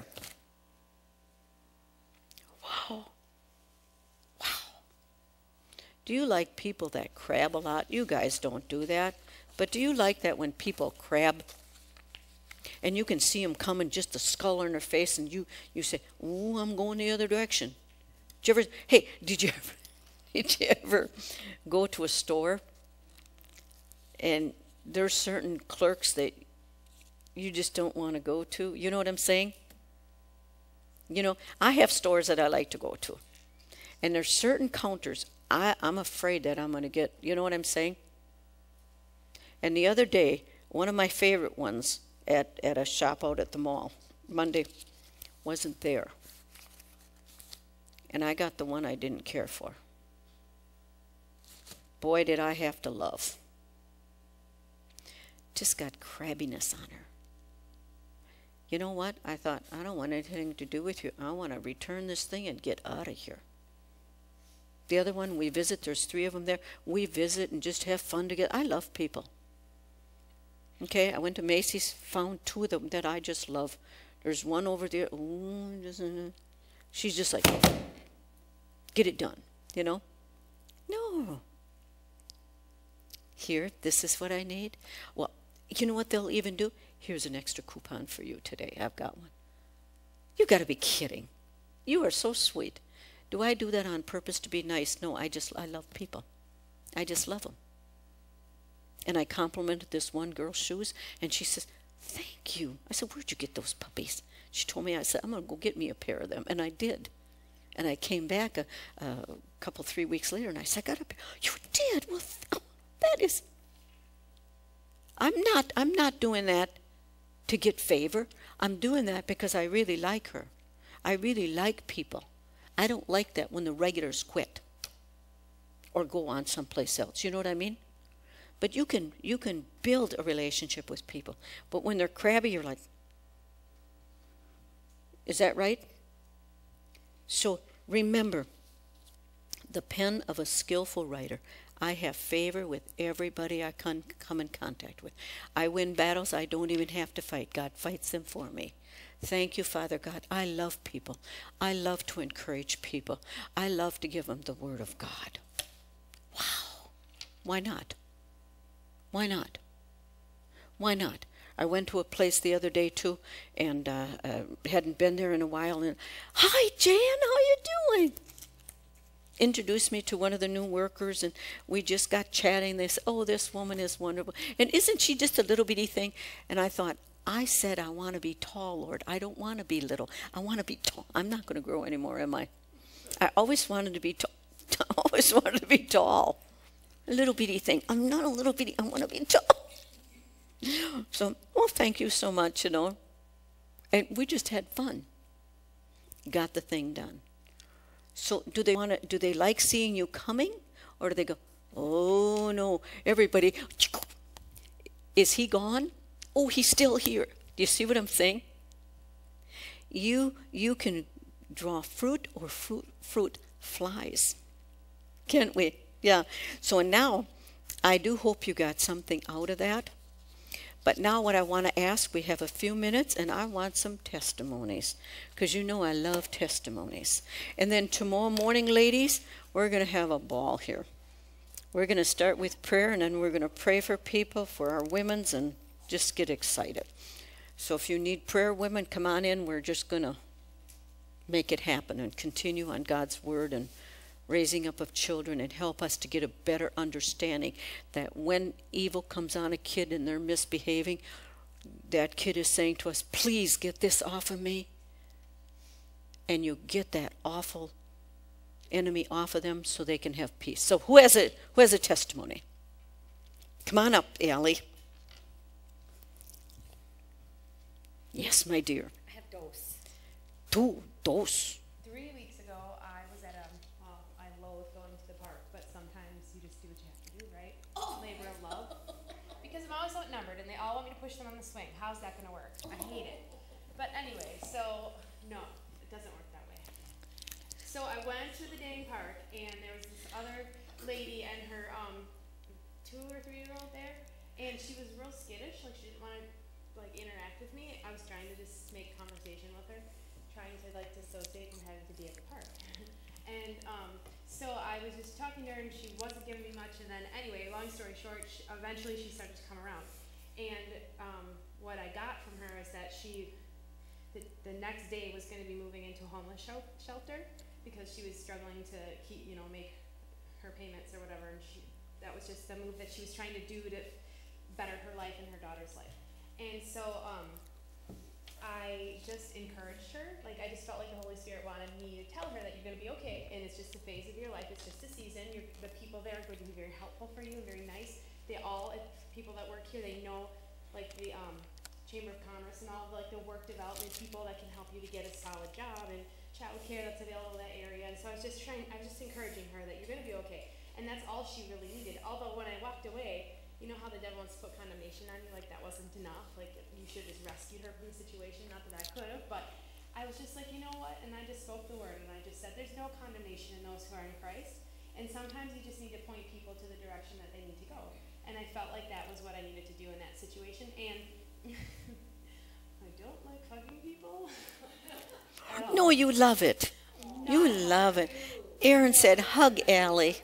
Wow. Wow. Do you like people that crab a lot? You guys don't do that. But do you like that when people crab? And you can see them coming, just a skull on their face, and you say, "Oh, I'm going the other direction." Did you ever go to a store and there's certain clerks that you just don't want to go to? You know what I'm saying? You know, I have stores that I like to go to, and there's certain counters I'm afraid that I'm going to get. You know what I'm saying? And the other day, one of my favorite ones at a shop out at the mall, Monday, wasn't there. And I got the one I didn't care for. Boy, did I have to love. Just got crabbiness on her. You know what? I thought, I don't want anything to do with you. I want to return this thing and get out of here. The other one, we visit. There's 3 of them there. We visit and just have fun together. I love people. Okay, I went to Macy's, found 2 of them that I just love. There's one over there. Ooh, she's just like, get it done, you know? No. Here, this is what I need. Well, you know what they'll even do? Here's an extra coupon for you today. I've got one. You got to be kidding. You are so sweet. Do I do that on purpose to be nice? No, I love people. I just love them. And I complimented this one girl's shoes, and she says, "Thank you." I said, "Where'd you get those puppies?" She told me. I said, "I'm going to go get me a pair of them." And I did. And I came back a couple, 3 weeks later, and I said, "I got a pair." "You did? Well, that is..." I'm not doing that to get favor. I'm doing that because I really like her. I really like people. I don't like that when the regulars quit or go on someplace else. You know what I mean? But you can build a relationship with people. But when they're crabby, you're like, is that right? So remember, the pen of a skillful writer. I have favor with everybody I come in contact with. I win battles I don't even have to fight. God fights them for me. Thank you, Father God. I love people. I love to encourage people. I love to give them the Word of God. Wow. Why not? Why not? Why not? I went to a place the other day too, and hadn't been there in a while. And "Hi, Jan, how you doing?" Introduced me to one of the new workers, and we just got chatting. They said, "Oh, this woman is wonderful. And isn't she just a little bitty thing?" And I thought, I said, I want to be tall, Lord. I don't want to be little. I want to be tall. I'm not going to grow anymore, am I? I always wanted to be tall. I always wanted to be tall. A little bitty thing. I'm not a little bitty. I want to be tall. So, well, thank you so much, you know. And we just had fun. Got the thing done. So do they like seeing you coming? Or do they go, "Oh no, everybody, is he gone? Oh, he's still here." Do you see what I'm saying? You can draw fruit or fruit flies. Can't we? Yeah. So now, I do hope you got something out of that. But now what I want to ask, we have a few minutes, and I want some testimonies. Because you know I love testimonies. And then tomorrow morning, ladies, we're going to have a ball here. We're going to start with prayer, and then we're going to pray for people, for our women's, and just get excited. So if you need prayer, women, come on in. We're just going to make it happen and continue on God's word and raising up of children, and help us to get a better understanding that when evil comes on a kid and they're misbehaving, that kid is saying to us, please get this off of me. And you get that awful enemy off of them so they can have peace. So who has a testimony? Come on up, Allie. Yes, my dear. I have dos. Dos. 3 weeks ago, I was at I loathe going to the park, but sometimes you just do what you have to do, right? Labor of love. Because I'm always outnumbered, and they all want me to push them on the swing. How's that going to work? I hate it. But anyway, so, no, it doesn't work that way. So I went to the dang park, and there was this other lady and her 2 or 3 year old there, and she was real skittish, like she didn't want to interact with me. I was trying to just make conversation with her, trying to dissociate from having to be at the park. And so I was just talking to her, and she wasn't giving me much. And then anyway, long story short, eventually she started to come around. And what I got from her is that the next day was going to be moving into a homeless shelter because she was struggling to make her payments or whatever. And that was just the move that she was trying to do to better her life and her daughter's life. And so I just encouraged her. I just felt like the Holy Spirit wanted me to tell her that you're going to be okay, and it's just a phase of your life. It's just a season. The people there are going to be very helpful for you and very nice. People that work here, they know the Chamber of Commerce and all of the work development people that can help you to get a solid job and child care that's available in that area. And so I was just encouraging her that you're going to be okay. And that's all she really needed. Although when I walked away, you know how the devil wants to put condemnation on you, that wasn't enough, you should have just rescued her from the situation, not that I could have, but I was just you know what, and I just spoke the word, and I just said, there's no condemnation in those who are in Christ, and sometimes you just need to point people to the direction that they need to go, and I felt like that was what I needed to do in that situation, and I don't like hugging people at all. No, you love it. You love it. Aaron said, hug Allie.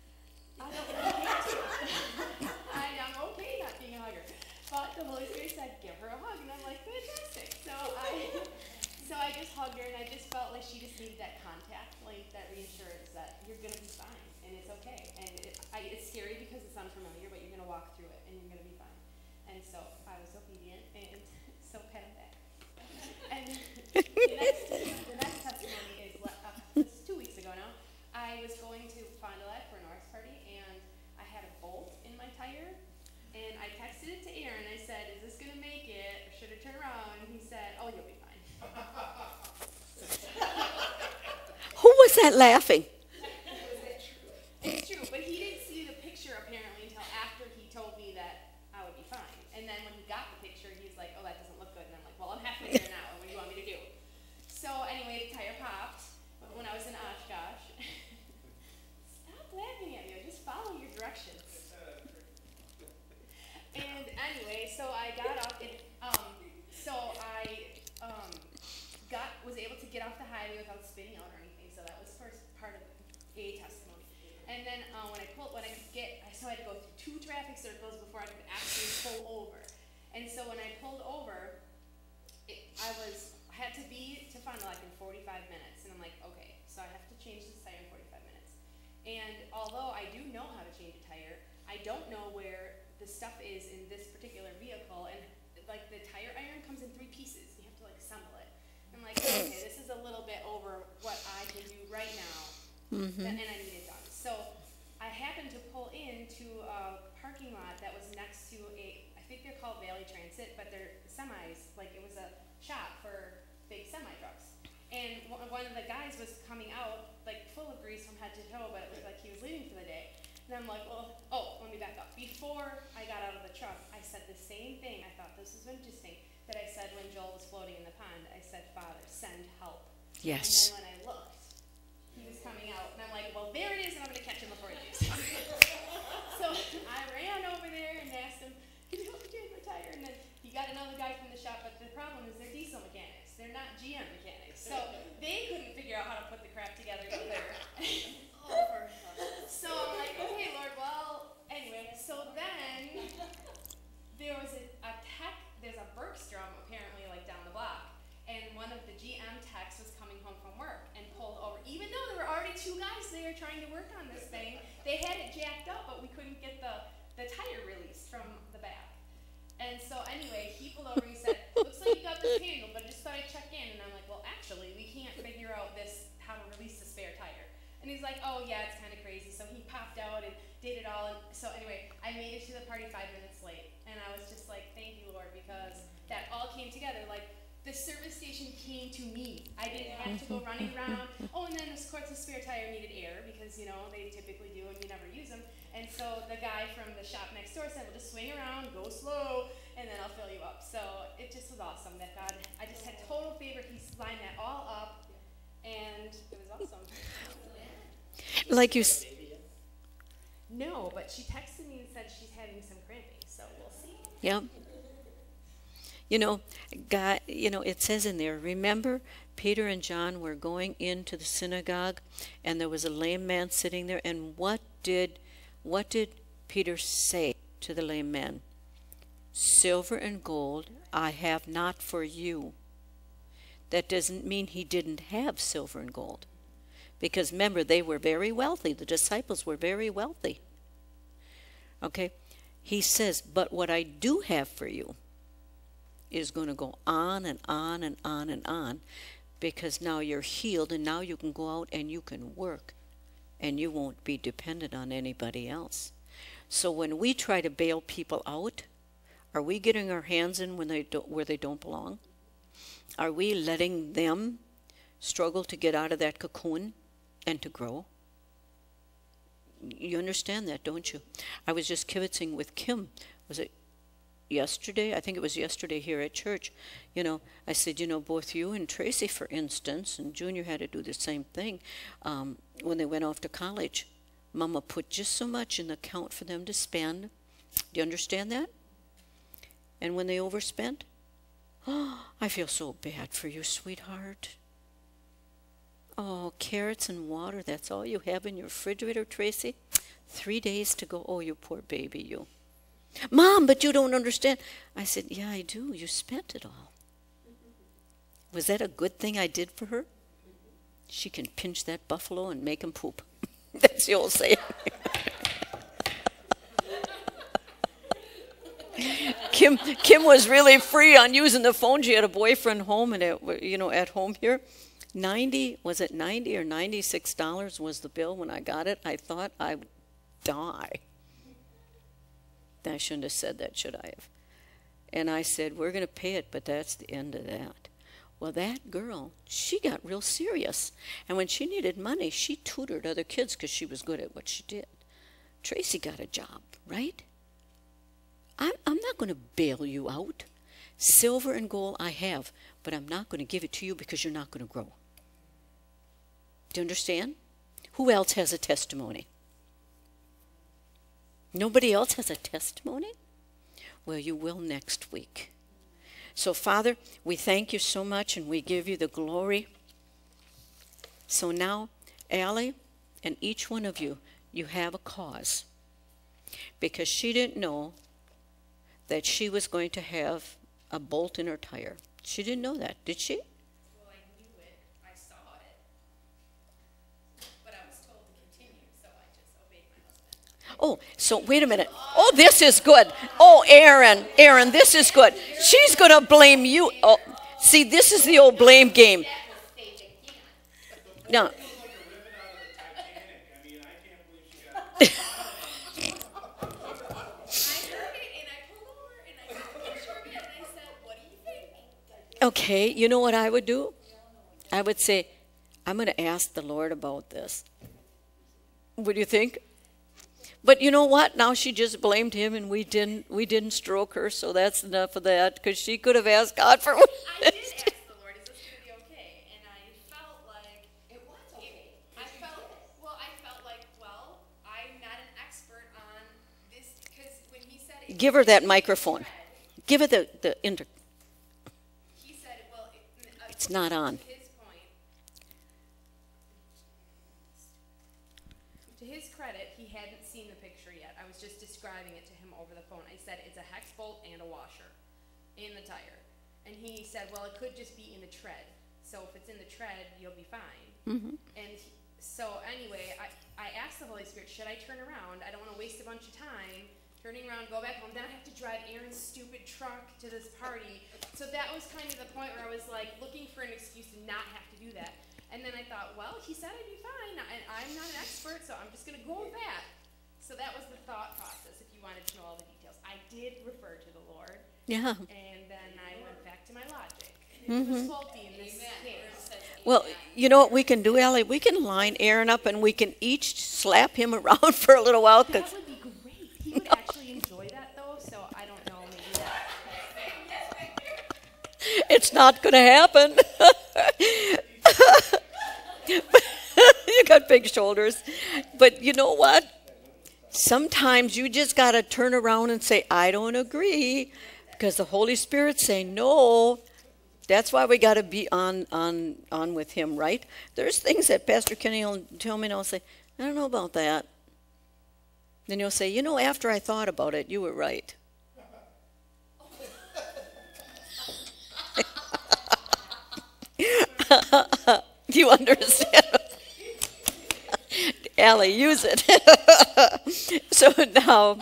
So I just hugged her, and I just felt like she just needed that contact, that reassurance that you're going to be fine, and it's okay. And it's scary because it's unfamiliar, but you're going to walk through it, and you're going to be fine. And so I was obedient, and so pat him back. And the next testimony is, this is 2 weeks ago now. I was going to Fond du Lac for an Norris party, and I had a bolt in my tire, and I texted it to Aaron. I said, is this going to make it, or should I turn around? And he said, oh, you'll be fine. Who was that laughing? It's true, but he didn't see the picture apparently until after he told me that I would be fine. And then when he got the picture, he's like, oh, that doesn't look good. And I'm like, well, I'm halfway there now. What do you want me to do? So anyway, the tire popped when I was in Oshkosh. Stop laughing at me. Just follow your directions. And anyway, so I got off. Was able to get off the highway without spinning out or anything. So that was first part of a testimony. And then so I had to go through 2 traffic circles before I could actually pull over. And so when I pulled over, I had to be to Fond du Lac in 45 minutes. And I'm like, okay, so I have to change this tire in 45 minutes. And although I do know how to change a tire, I don't know where the stuff is in this particular vehicle. And the tire iron comes in 3 pieces. You have to assemble it. I'm like, okay, this is a little bit over what I can do right now, and I need it done. So I happened to pull into a parking lot that was next to I think they're called Valley Transit, but they're semis, it was a shop for big semi trucks. And one of the guys was coming out, full of grease from head to toe, but it looked like he was leaving for the day. And I'm like, let me back up. Before I got out of the truck, I said the same thing. I thought this was interesting. That I said when Joel was floating in the pond, I said, Father, send help. Yes. And then when I looked, he was coming out, and I'm like, well, there it is, and I'm going to catch him before he leaves. So I ran over there and asked him, can you help me change my tire? And then he got another guy from the shop, but the problem is they're diesel mechanics. They're not GM mechanics. So they couldn't figure out how to put the crap together either. So I'm like, okay, Lord, well, anyway, so then there was there's a Bergstrom apparently like down the block, and one of the GM techs was coming home from work and pulled over, even though there were already 2 guys there trying to work on this thing. They had it jacked up, but we couldn't get the tire released from the back. And so anyway, he pulled over and he said, looks like you got this handle, but I just thought I'd check in. And I'm like, well, actually, we can't figure out how to release the spare tire. And he's like, oh yeah, it's kind of crazy. So he popped out and did it all. And so anyway, I made it to the party 5 minutes late. And I was just like, thank you, Lord, because that all came together. Like, the service station came to me. I didn't have to go running around. Oh, and then of course the spare tire needed air because, you know, they typically do and you never use them. And so the guy from the shop next door said, well, just swing around, go slow, and then I'll fill you up. So it just was awesome that God, I just had total favor. He lined that all up, and it was awesome. Like you. No, but she texted me and said she's having some cramping, so we'll see. Yeah. You know, God, it says in there, remember Peter and John were going into the synagogue and there was a lame man sitting there, and what did Peter say to the lame man? Silver and gold I have not for you. That doesn't mean he didn't have silver and gold. Because remember, they were very wealthy. The disciples were very wealthy. Okay? He says, but what I do have for you is going to go on and on and on and on, because now you're healed and now you can go out and you can work and you won't be dependent on anybody else. So when we try to bail people out, are we getting our hands in where they don't belong? Are we letting them struggle to get out of that cocoon and to grow? You understand that, don't you? I was just kibitzing with Kim. Was it yesterday? I think it was yesterday here at church. I said, both you and Tracy, for instance, and Junior had to do the same thing when they went off to college. Mama put just so much in the account for them to spend. Do you understand that? And when they overspent, oh, I feel so bad for you, sweetheart. Oh, carrots and water, that's all you have in your refrigerator, Tracy? 3 days to go. Oh, you poor baby, you. Mom, but you don't understand. I said, yeah, I do. You spent it all. Was that a good thing I did for her? She can pinch that buffalo and make him poop. That's the old saying. Kim was really free on using the phone. She had a boyfriend home and at home here. Was it $90 or $96 was the bill when I got it? I thought I would die. I shouldn't have said that, should I have? And I said, we're going to pay it, but that's the end of that. Well, that girl, she got real serious. And when she needed money, she tutored other kids because she was good at what she did. Tracy got a job, right? I'm not going to bail you out. Silver and gold I have, but I'm not going to give it to you because you're not going to grow. Do you understand? Who else has a testimony? Nobody else has a testimony? Well, you will next week. So, Father, we thank you so much and we give you the glory. So now, Allie, and each one of you, you have a cause. Because she didn't know that she was going to have a bolt in her tire. She didn't know that, did she? Well, I knew it. I saw it. But I was told to continue, so I just obeyed my husband. Oh, so wait a minute. Oh, this is good. Oh, Aaron, this is good. She's going to blame you. Oh, see, this is the old blame game. No. Okay, you know what I would do? I would say, I'm going to ask the Lord about this. What do you think? But you know what? Now she just blamed him, and we didn't stroke her, so that's enough of that. Because she could have asked God for. I did ask the Lord, is this going to be okay? And I felt Give her that microphone. Give her the inter. He said, well, It's not on. To his credit, he hadn't seen the picture yet. I was just describing it to him over the phone. I said, it's a hex bolt and a washer in the tire. And he said, well, it could just be in the tread. So if it's in the tread, you'll be fine. Mm-hmm. And so anyway, I asked the Holy Spirit, should I turn around? I don't want to waste a bunch of time turning around, go back home. Then I have to drive Aaron's stupid truck to this party. So that was kind of the point where I was like looking for an excuse to not have to do that. And then I thought, well, he said I'd be fine. I'm not an expert, so I'm just going to go with that. So that was the thought process, if you wanted to know all the details. I did refer to the Lord. Yeah. And then I went back to my logic. Mm-hmm. It was faulty in this case. Well, you know what we can do, Allie? We can line Aaron up and we can each slap him around for a little while. That would be great. He would actually enjoy that, though, so I don't know, maybe that. It's not going to happen. You got big shoulders. But you know what? Sometimes you just got to turn around and say, I don't agree, because the Holy Spirit's saying no. That's why we got to be on with him, right? There's things that Pastor Kenny will tell me, and I'll say, I don't know about that. Then he'll say, you know, after I thought about it, you were right. Do you understand? Allie, use it. So now,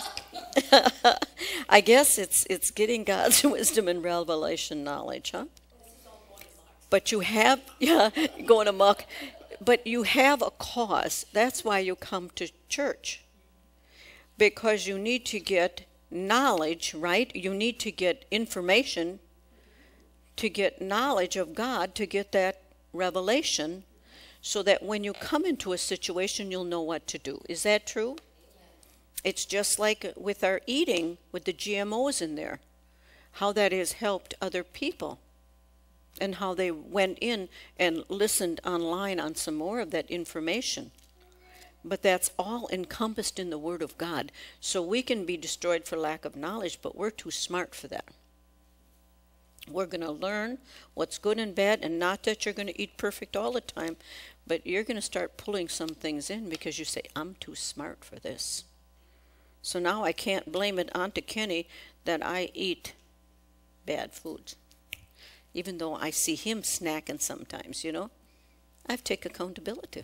I guess it's getting God's wisdom and revelation knowledge, huh? But you have, yeah, going amok. But you have a cause. That's why you come to church. Because you need to get knowledge, right? You need to get information, to get knowledge of God, to get that revelation, so that when you come into a situation, you'll know what to do. Is that true? It's just like with our eating, with the GMOs in there, how that has helped other people, and how they went in and listened online on some more of that information. But that's all encompassed in the Word of God. So we can be destroyed for lack of knowledge, but we're too smart for that. We're going to learn what's good and bad, and not that you're going to eat perfect all the time, but you're going to start pulling some things in because you say, I'm too smart for this. So now I can't blame it onto Kenny that I eat bad foods. Even though I see him snacking sometimes, you know. I have to take accountability.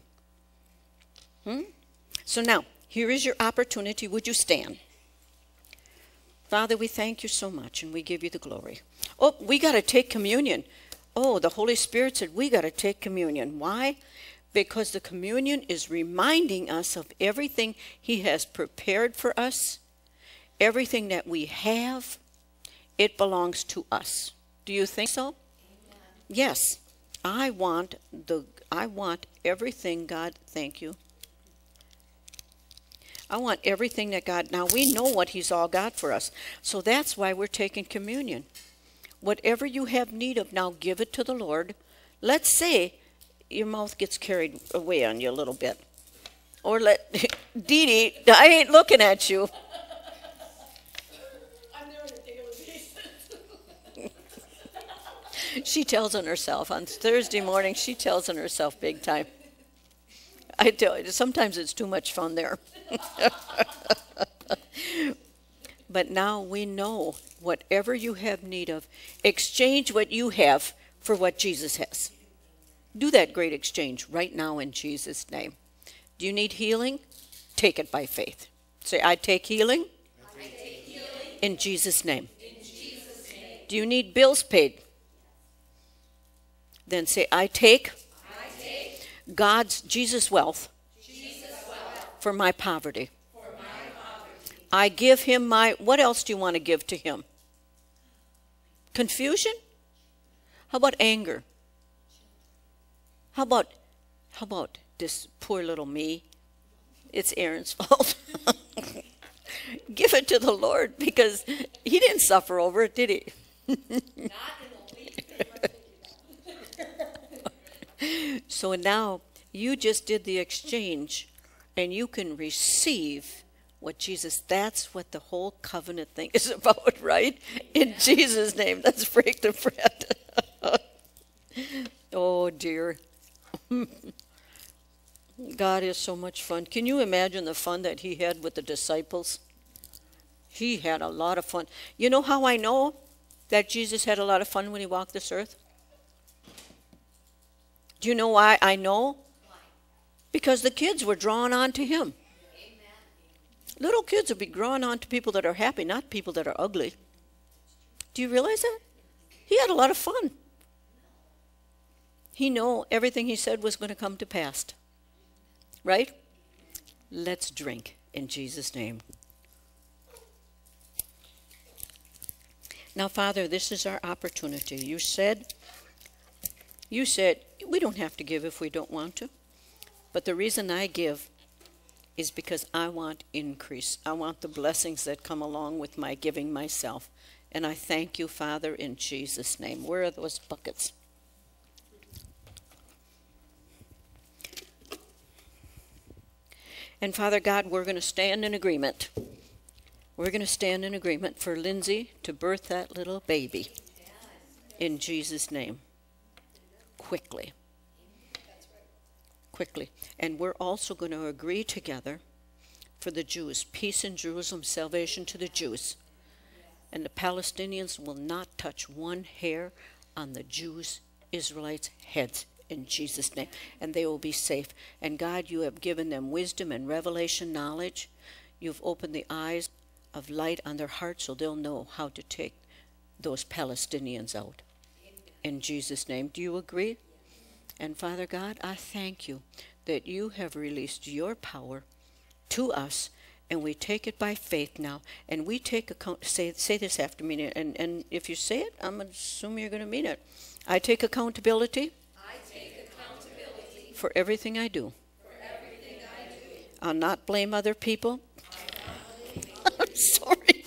So now, here is your opportunity. Would you stand? Father, we thank you so much, and we give you the glory. Oh, we got to take communion. Oh, the Holy Spirit said we got to take communion. Why? Because the communion is reminding us of everything he has prepared for us. Everything that we have, it belongs to us. Do you think so? Amen. Yes. I want everything, God, thank you. I want everything that God, now we know what he's all got for us. So that's why we're taking communion. Whatever you have need of now, give it to the Lord. Let's say your mouth gets carried away on you a little bit. Or let, Dee Dee, I ain't looking at you. I'm there on a daily basis. She tells on herself. On Thursday morning, she tells on herself big time. I tell you, sometimes it's too much fun there. But now we know whatever you have need of, exchange what you have for what Jesus has. Do that great exchange right now in Jesus' name. Do you need healing? Take it by faith. Say, I take healing. I take healing. In Jesus' name. In Jesus' name. Do you need bills paid? Then say, I take God's Jesus wealth for my poverty. I give him my, what else do you want to give to him? Confusion? How about anger? How about this poor little me? It's Aaron's fault. Give it to the Lord, because he didn't suffer over it, did he? Not in the least bit. So now you just did the exchange, and you can receive what Jesus, that's what the whole covenant thing is about, right? In Jesus' name, let's break the bread. Oh, dear. God is so much fun. Can you imagine the fun that he had with the disciples? He had a lot of fun. You know how I know that Jesus had a lot of fun when he walked this earth? Do you know why I know? Because the kids were drawn on to him. Little kids will be drawn on to people that are happy, not people that are ugly. Do you realize that? He had a lot of fun. He knew everything he said was going to come to pass. Right? Let's drink in Jesus' name. Now, Father, this is our opportunity. You said we don't have to give if we don't want to. But the reason I give is because I want increase. I want the blessings that come along with my giving myself. And I thank you, Father, in Jesus' name. Where are those buckets? And Father God, we're going to stand in agreement. We're going to stand in agreement for Lindsay to birth that little baby. In Jesus' name. Quickly. Quickly. And we're also going to agree together for the Jews. Peace in Jerusalem, salvation to the Jews. And the Palestinians will not touch one hair on the Jews, Israelites' heads. In Jesus' name. And they will be safe. And God, you have given them wisdom and revelation knowledge. You've opened the eyes of light on their hearts so they'll know how to take those Palestinians out. In Jesus' name. Do you agree? And Father God, I thank you that you have released your power to us, and we take it by faith now. And we take account, say this after me, and if you say it, I'm assuming you're going to mean it. I take accountability. For everything I do. I'll not blame other people. I'm sorry,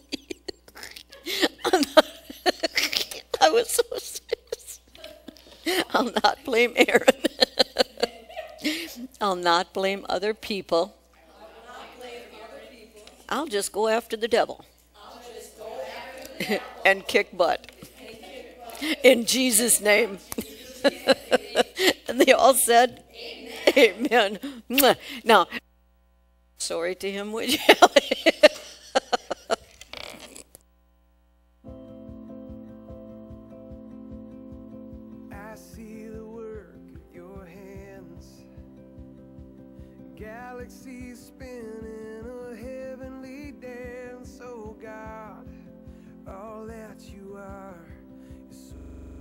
Ellie. I was so serious. I'll not blame Aaron. I'll not blame other people. I'll just go after the devil. And kick butt. In Jesus' name. And they all said, Amen. Amen. Now, sorry to him, would you? I see the work of your hands, galaxies spinning